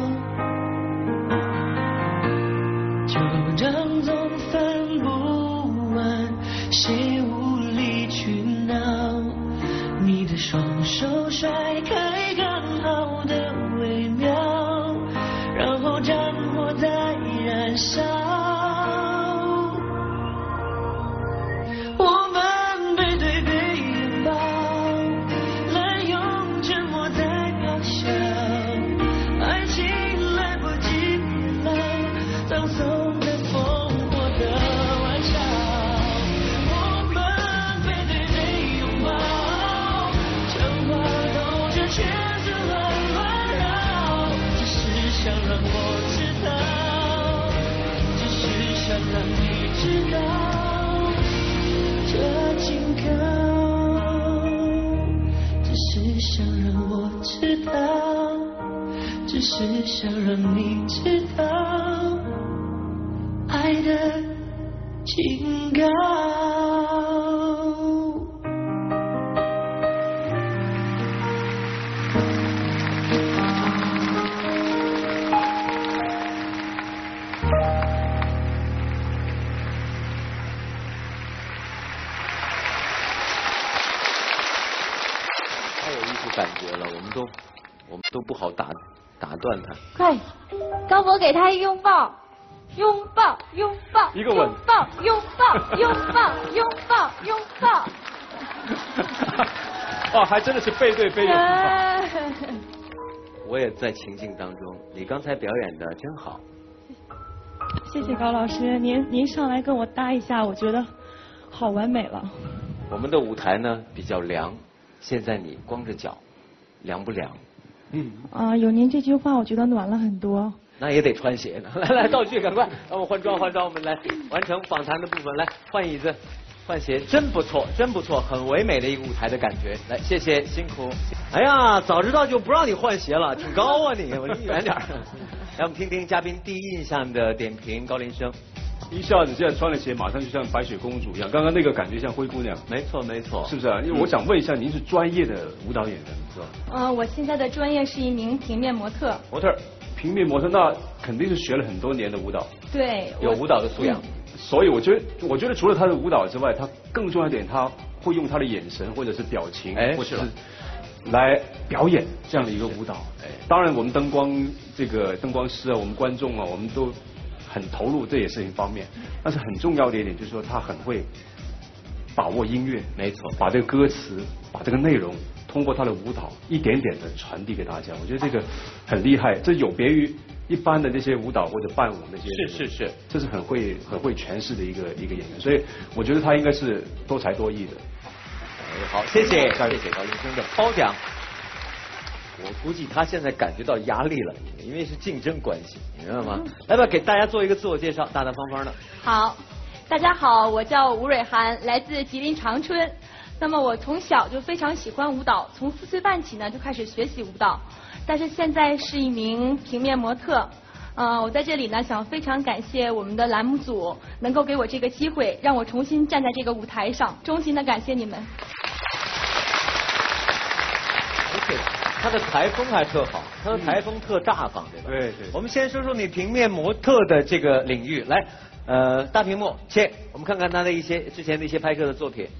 旧账总翻不完，谁无理取闹？你的双手甩开刚好的微妙，然后战火在燃烧。我们背对背拥抱，滥用沉默在咆哮，爱情来不及变老，葬送在烽火的玩笑。我们背对背拥抱，城堡兜着圈子乱乱绕，只是想让我知道，只是想让你知道。这警告，只是想让我知道，只是想让你知道，爱的警告。 感觉了，我们都我们都不好打打断他。 快，高博给他一拥抱，拥抱，拥抱， 一个吻， 拥抱，拥抱，拥抱，拥抱，拥抱。 哦，还真的是背对背拥抱。 我也在情境当中，你刚才表演的真好。 谢谢高老师，您您上来跟我搭一下，我觉得好完美了。 我们的舞台呢比较凉，现在你光着脚。凉不凉？ 嗯啊，有您这句话，我觉得暖了很多。 那也得穿鞋呢。来来，道具，赶快，让我换装换装，我们来完成访谈的部分。来换椅子，换鞋，真不错，真不错，很唯美的一个舞台的感觉。来，谢谢，辛苦。哎呀，早知道就不让你换鞋了，挺高啊你，我离你远点。来，我们听听嘉宾第一印象的点评，高林生。 一下子现在穿了鞋，马上就像白雪公主一样。刚刚那个感觉像灰姑娘。 没错没错， 是不是啊？因为我想问一下，您是专业的舞蹈演员，是吧？ 呃，我现在的专业是一名平面模特。 模特，平面模特，那肯定是学了很多年的舞蹈。 对， 有舞蹈的素养。 所以我觉得，我觉得除了他的舞蹈之外，他更重要一点，他会用他的眼神或者是表情， 哎， 或者是来表演这样的一个舞蹈。哎，当然我们灯光这个灯光师啊，我们观众啊，我们都很投入，这也是一方面。但是很重要的一点就是说，他很会把握音乐， 没错， 把这个歌词，把这个内容，通过他的舞蹈一点点的传递给大家。我觉得这个很厉害，这有别于一般的那些舞蹈或者伴舞那些。 是是是， 这是很会很会诠释的一个一个演员，所以我觉得他应该是多才多艺的。 好，谢谢谢谢高林生的褒奖。我估计他现在感觉到压力了，因为是竞争关系，你知道吗？来吧，给大家做一个自我介绍，大大方方的。 好，大家好，我叫吴蕊涵，来自吉林长春。那么我从小就非常喜欢舞蹈，从四岁半起呢就开始学习舞蹈，但是现在是一名平面模特。呃，我在这里呢想非常感谢我们的栏目组能够给我这个机会，让我重新站在这个舞台上，衷心的感谢你们。 他的台风还特好，他的台风特大方，对吧？ 对对。 我们先说说你平面模特的这个领域，来，呃，大屏幕切，我们看看他的一些之前的一些拍摄的作品。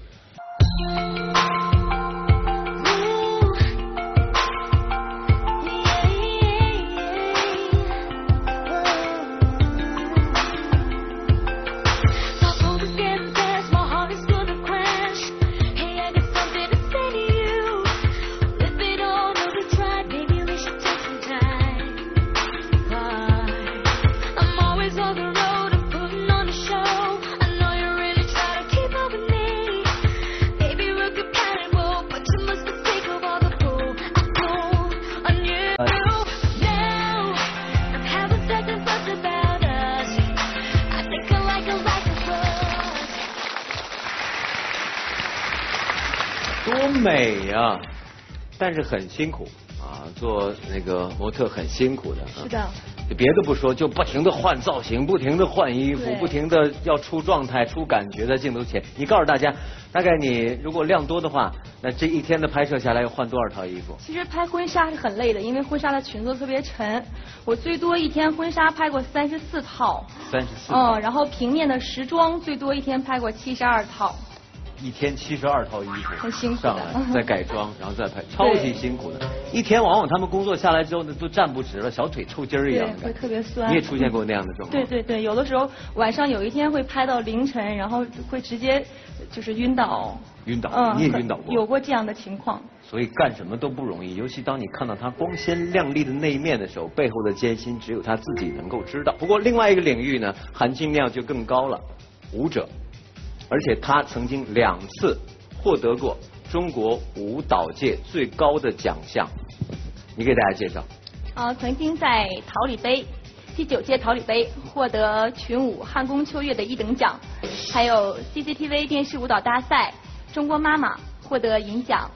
多美呀！ 但是很辛苦啊，做那个模特很辛苦的。 是的。 别的不说，就不停的换造型，不停的换衣服，不停的要出状态、出感觉在镜头前。你告诉大家，大概你如果量多的话，那这一天的拍摄下来要换多少套衣服？ 其实拍婚纱是很累的，因为婚纱的裙子特别沉。我最多一天婚纱拍过三十四套。 三十四。 嗯，然后平面的时装最多一天拍过七十二套。 一天七十二套衣服， 很辛苦的，上来再改装，然后再拍，超级辛苦的。一天往往他们工作下来之后呢，都站不直了，小腿抽筋儿一样的， 会特别酸。 你也出现过那样的状况？ 对对对，有的时候晚上有一天会拍到凌晨，然后会直接就是晕倒。 晕倒，嗯、你也晕倒过？ 有过这样的情况。 所以干什么都不容易，尤其当你看到他光鲜亮丽的那一面的时候，背后的艰辛只有他自己能够知道。不过另外一个领域呢，含金量就更高了，舞者，而且他曾经两次获得过中国舞蹈界最高的奖项，你给大家介绍。 啊，曾经在桃李杯第九届桃李杯获得群舞汉宫秋月的一等奖，还有 C C T V 电视舞蹈大赛中国妈妈获得银奖。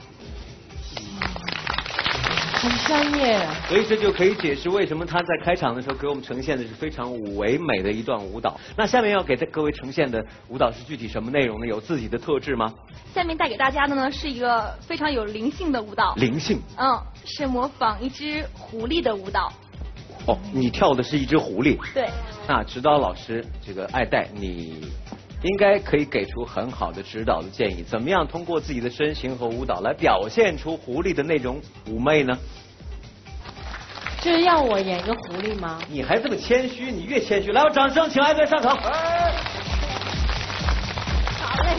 很专业， 所以这就可以解释为什么他在开场的时候给我们呈现的是非常唯美的一段舞蹈。那下面要给各位呈现的舞蹈是具体什么内容呢？有自己的特质吗？ 下面带给大家的呢是一个非常有灵性的舞蹈。 灵性？ 嗯，是模仿一只狐狸的舞蹈。 哦，你跳的是一只狐狸？ 对。 那指导老师这个爱戴，你应该可以给出很好的指导的建议，怎么样通过自己的身形和舞蹈来表现出狐狸的那种妩媚呢？ 就是要我演一个狐狸吗？ 你还这么谦虚，你越谦虚。来，我掌声请爱队上场。哎、 好嘞。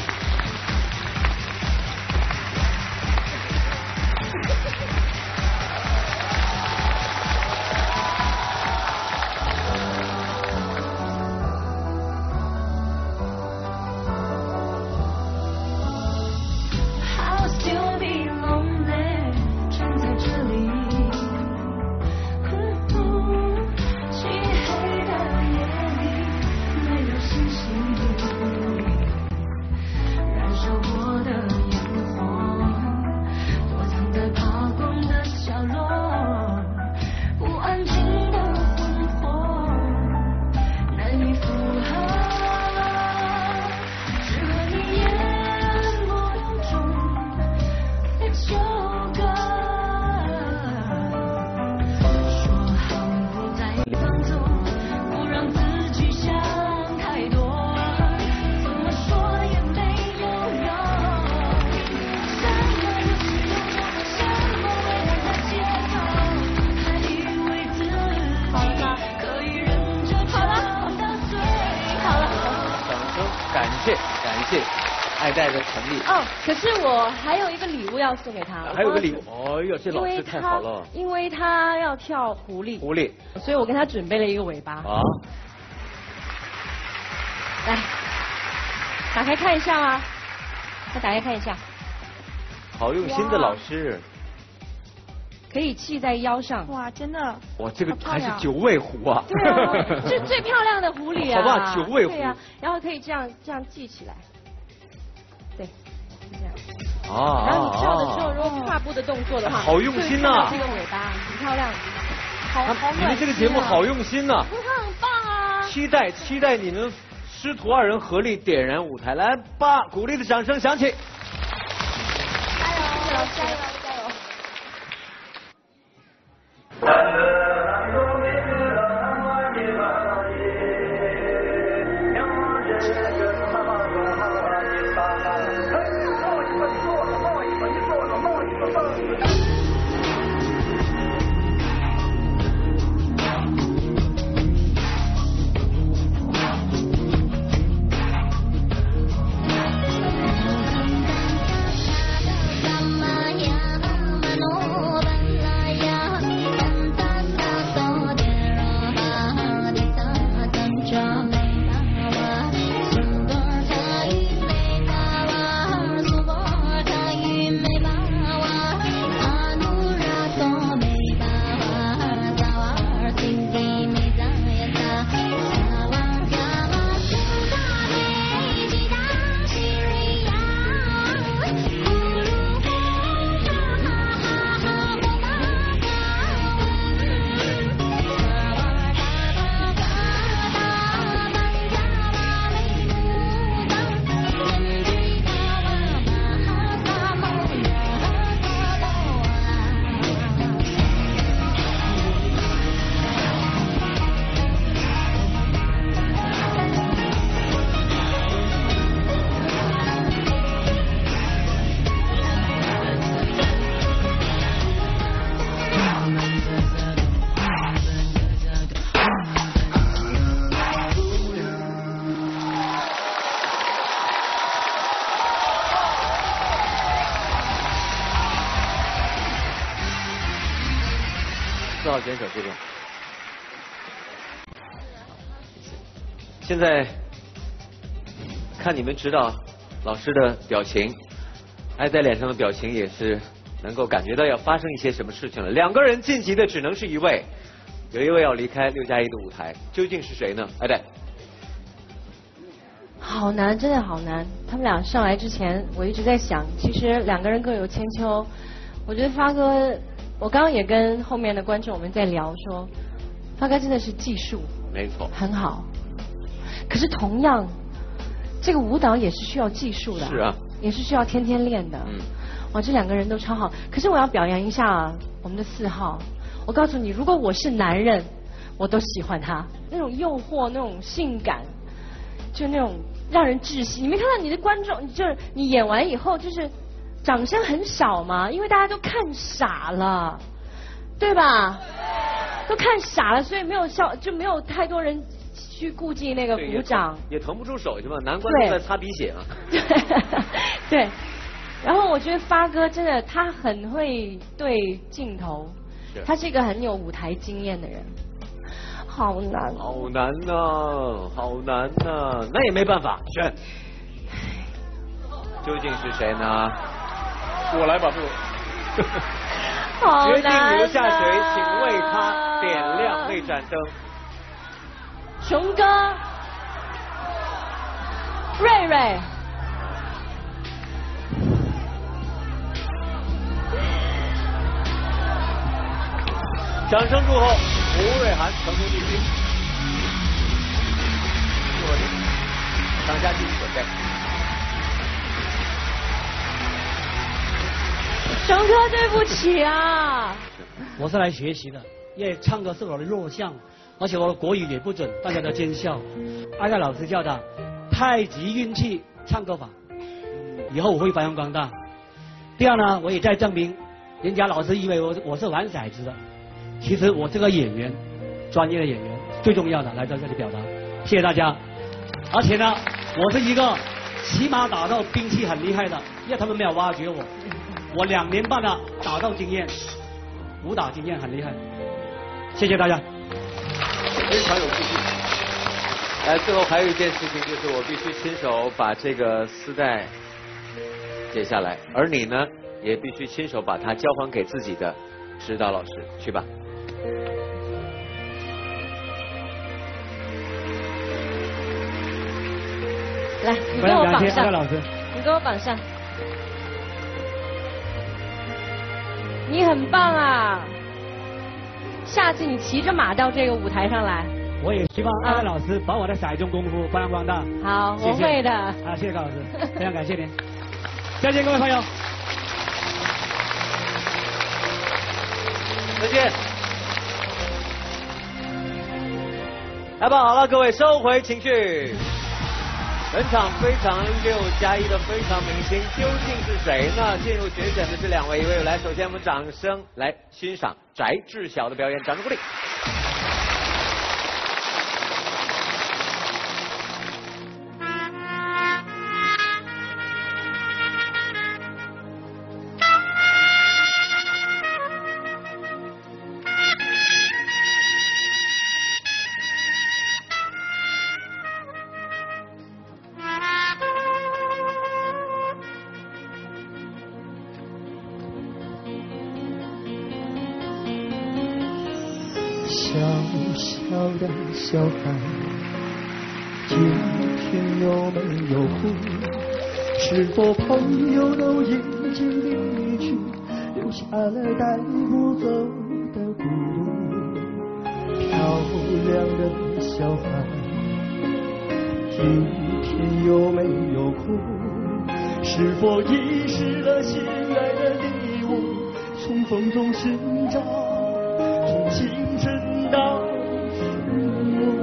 感谢感谢爱戴的成立。 哦，可是我还有一个礼物要送给他。 还有个礼物，哎呦，这老师太好了。 因为他要跳狐狸。 狐狸。 所以我给他准备了一个尾巴。 啊。 来，打开看一下啊。再打开看一下。 好用心的老师。 可以系在腰上。 哇，真的。 哇，这个还是九尾狐啊。 对啊，是最漂亮的狐狸啊。 好吧，九尾狐。 对啊，然后可以这样这样系起来。对，是这样。 啊。 然后你跳的时候，如果跨步的动作的话， 好用心呐。 这个尾巴很漂亮，好好你们这个节目好用心呐。 很棒啊。 期待期待你们师徒二人合力点燃舞台，来吧，鼓励的掌声响起。 加油，加油，加油！ 干嘛呀？ 四号选手这边。现在看你们指导老师的表情，爱在脸上的表情也是能够感觉到要发生一些什么事情了。两个人晋级的只能是一位，有一位要离开六加一的舞台，究竟是谁呢？爱戴。 好难，真的好难。他们俩上来之前，我一直在想，其实两个人各有千秋。我觉得发哥，我刚刚也跟后面的观众我们在聊说，发哥真的是技术， 没错， 很好。可是同样，这个舞蹈也是需要技术的， 是啊， 也是需要天天练的。嗯，哇，这两个人都超好。可是我要表扬一下我们的四号，我告诉你，如果我是男人，我都喜欢他那种诱惑，那种性感，就那种让人窒息。你没看到你的观众，就是你演完以后，就是掌声很少嘛，因为大家都看傻了，对吧？都看傻了，所以没有笑，就没有太多人去顾忌那个鼓掌， 也腾不出手去嘛，难怪都在擦鼻血啊。 对，然后我觉得发哥真的他很会对镜头，他是一个很有舞台经验的人。好难， 好难呐、啊，好难呐、啊，那也没办法，选。究竟是谁呢？ 我来吧，不。 好难、啊。 决定留下谁，请为他点亮那盏灯。 熊哥，瑞瑞， 掌声祝贺吴瑞涵成功晋级。祝贺你，当家继续准备。 熊哥，对不起啊！ 我是来学习的，因为唱歌是我的弱项。而且我的国语也不准，大家都见笑。爱戴老师叫的太极运气唱歌法，以后我会发扬光大。第二呢，我也在证明，人家老师以为我我是玩骰子的，其实我是个演员，专业的演员，最重要的来到这里表达。谢谢大家。而且呢，我是一个骑马打斗兵器很厉害的，因为他们没有挖掘我，我两年半的打斗经验，武打经验很厉害。谢谢大家。 非常有自信。呃，最后还有一件事情，就是我必须亲手把这个丝带解下来，而你呢，也必须亲手把它交还给自己的指导老师，去吧。 来，你跟我绑上。 老师， 你跟我绑上。你很棒啊！下次你骑着马到这个舞台上来。 我也希望阿戴老师把我的骰中功夫发扬光大。 好， 谢谢我会的。 啊，谢谢高老师，非常感谢您。再见，各位朋友。 再见。来吧，好了，各位收回情绪。本场非常六加一的非常明星究竟是谁呢？进入决选的这两位，一位来，首先我们掌声来欣赏翟志晓的表演，掌声鼓励。 小小的小孩，今天有没有哭？是否朋友都已经离去，留下了带不走的孤独？漂亮的小孩，今天有没有哭？是否遗失了心爱的礼物？从风中寻找，从清晨到日落。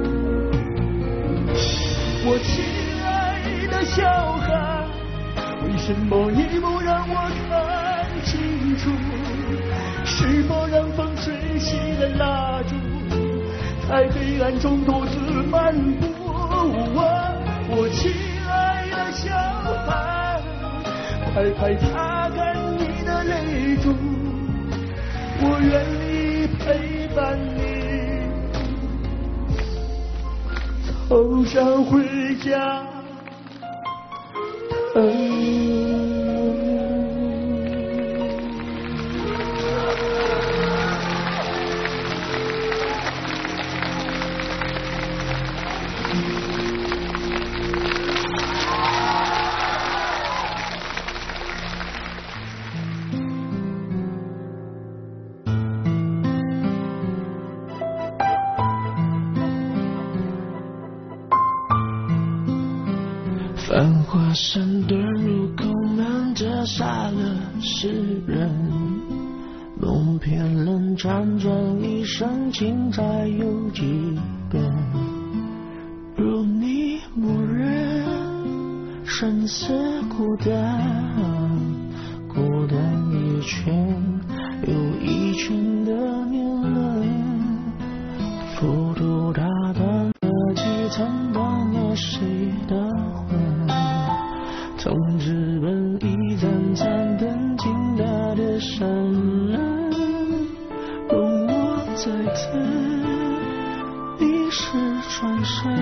我亲爱的小孩，为什么你不让我看清楚？是否让风吹熄了蜡烛，在黑暗中独自漫步？我亲爱的小孩，快快擦干你的泪珠，我愿意陪伴你，走上回家的路。 繁华山段入口满着杀了诗人，梦偏冷辗转一生情债有几本，如你默认生死孤单，孤单一圈又一圈的年轮，浮屠打断了几层，断了谁的魂，从纸本一盏盏灯进大的山人，容我在此一世转身，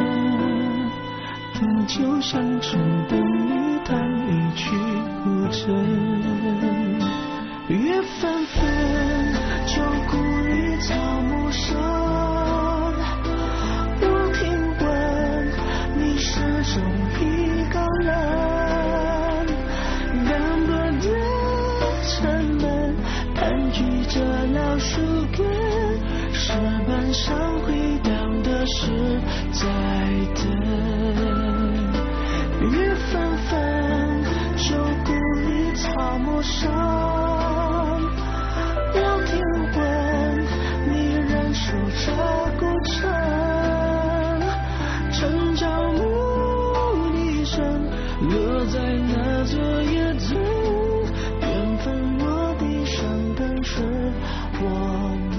灯就像沉灯一叹一去不真，月纷纷就故于草木深，我听闻你始终一个人，单薄的沉闷盘踞着老树根，石板上回荡的是在等，月纷纷就故于草木深，我听闻你仍守着孤城，城郊牧笛声落在那座野村，缘分落地上的是我们。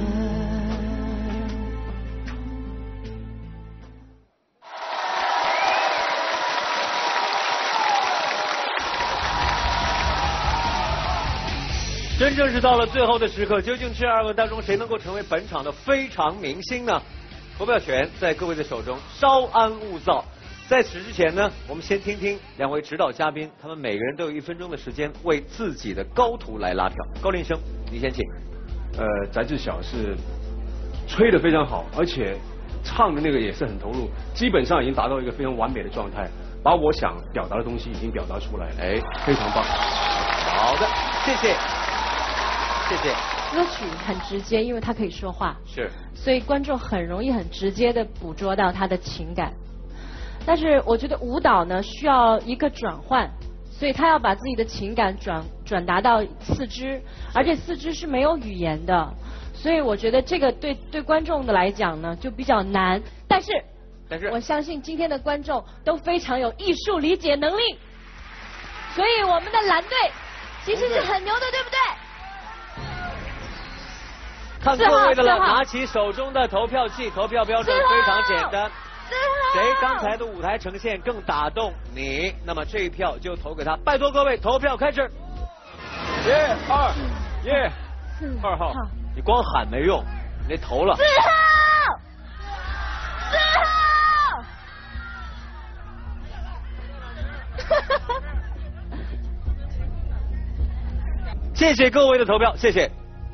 真正是到了最后的时刻，究竟这二位当中谁能够成为本场的非常明星呢？投票权在各位的手中，稍安勿躁。在此之前呢，我们先听听两位指导嘉宾，他们每个人都有一分钟的时间为自己的高徒来拉票。高林生，你先请。 呃，翟志晓是吹得非常好，而且唱的那个也是很投入，基本上已经达到一个非常完美的状态，把我想表达的东西已经表达出来了，哎，非常棒。 好的，谢谢。谢谢。 歌曲很直接，因为它可以说话， 是， 所以观众很容易很直接的捕捉到他的情感。但是我觉得舞蹈呢需要一个转换，所以他要把自己的情感转转达到四肢，而且四肢是没有语言的，所以我觉得这个对对观众的来讲呢就比较难。但是， 但是我相信今天的观众都非常有艺术理解能力，所以我们的蓝队其实是很牛的，对不对？ 看各位的了，拿起手中的投票器，投票标准非常简单。谁刚才的舞台呈现更打动你，那么这一票就投给他。拜托各位，投票开始。一、二、一、二号，你光喊没用，你得投了。 四号， 四号。谢谢各位的投票，谢谢。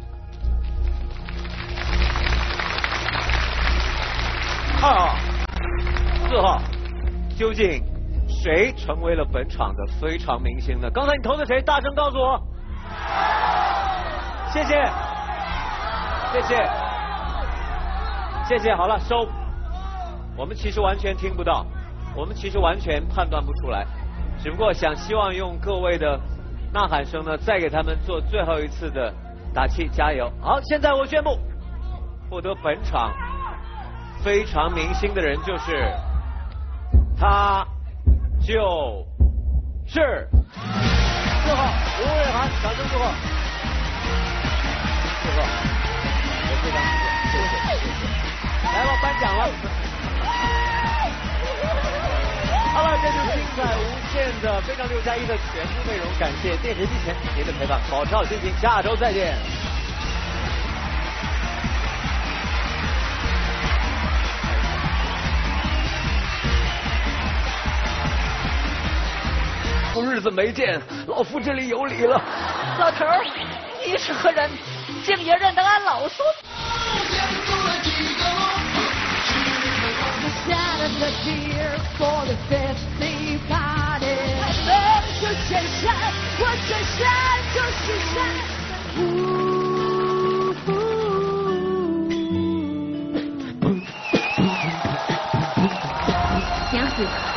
二号、四号，究竟谁成为了本场的非常明星呢？刚才你投的谁？大声告诉我。谢谢，谢谢，谢谢。好了，收。我们其实完全听不到，我们其实完全判断不出来，只不过想希望用各位的呐喊声呢，再给他们做最后一次的打气，加油！好，现在我宣布，获得本场非常明星的人就是他，就是四号吴瑞涵，掌声祝贺！祝贺！我非常谢谢，谢谢。来吧，颁奖了。好了，这就是精彩无限的非常六加一的全部内容，感谢电视机前您的陪伴，保持好心情，下周再见。 日子没见，老夫这里有礼了。 老头儿，你是何人？竟也认得俺老孙？ 娘子。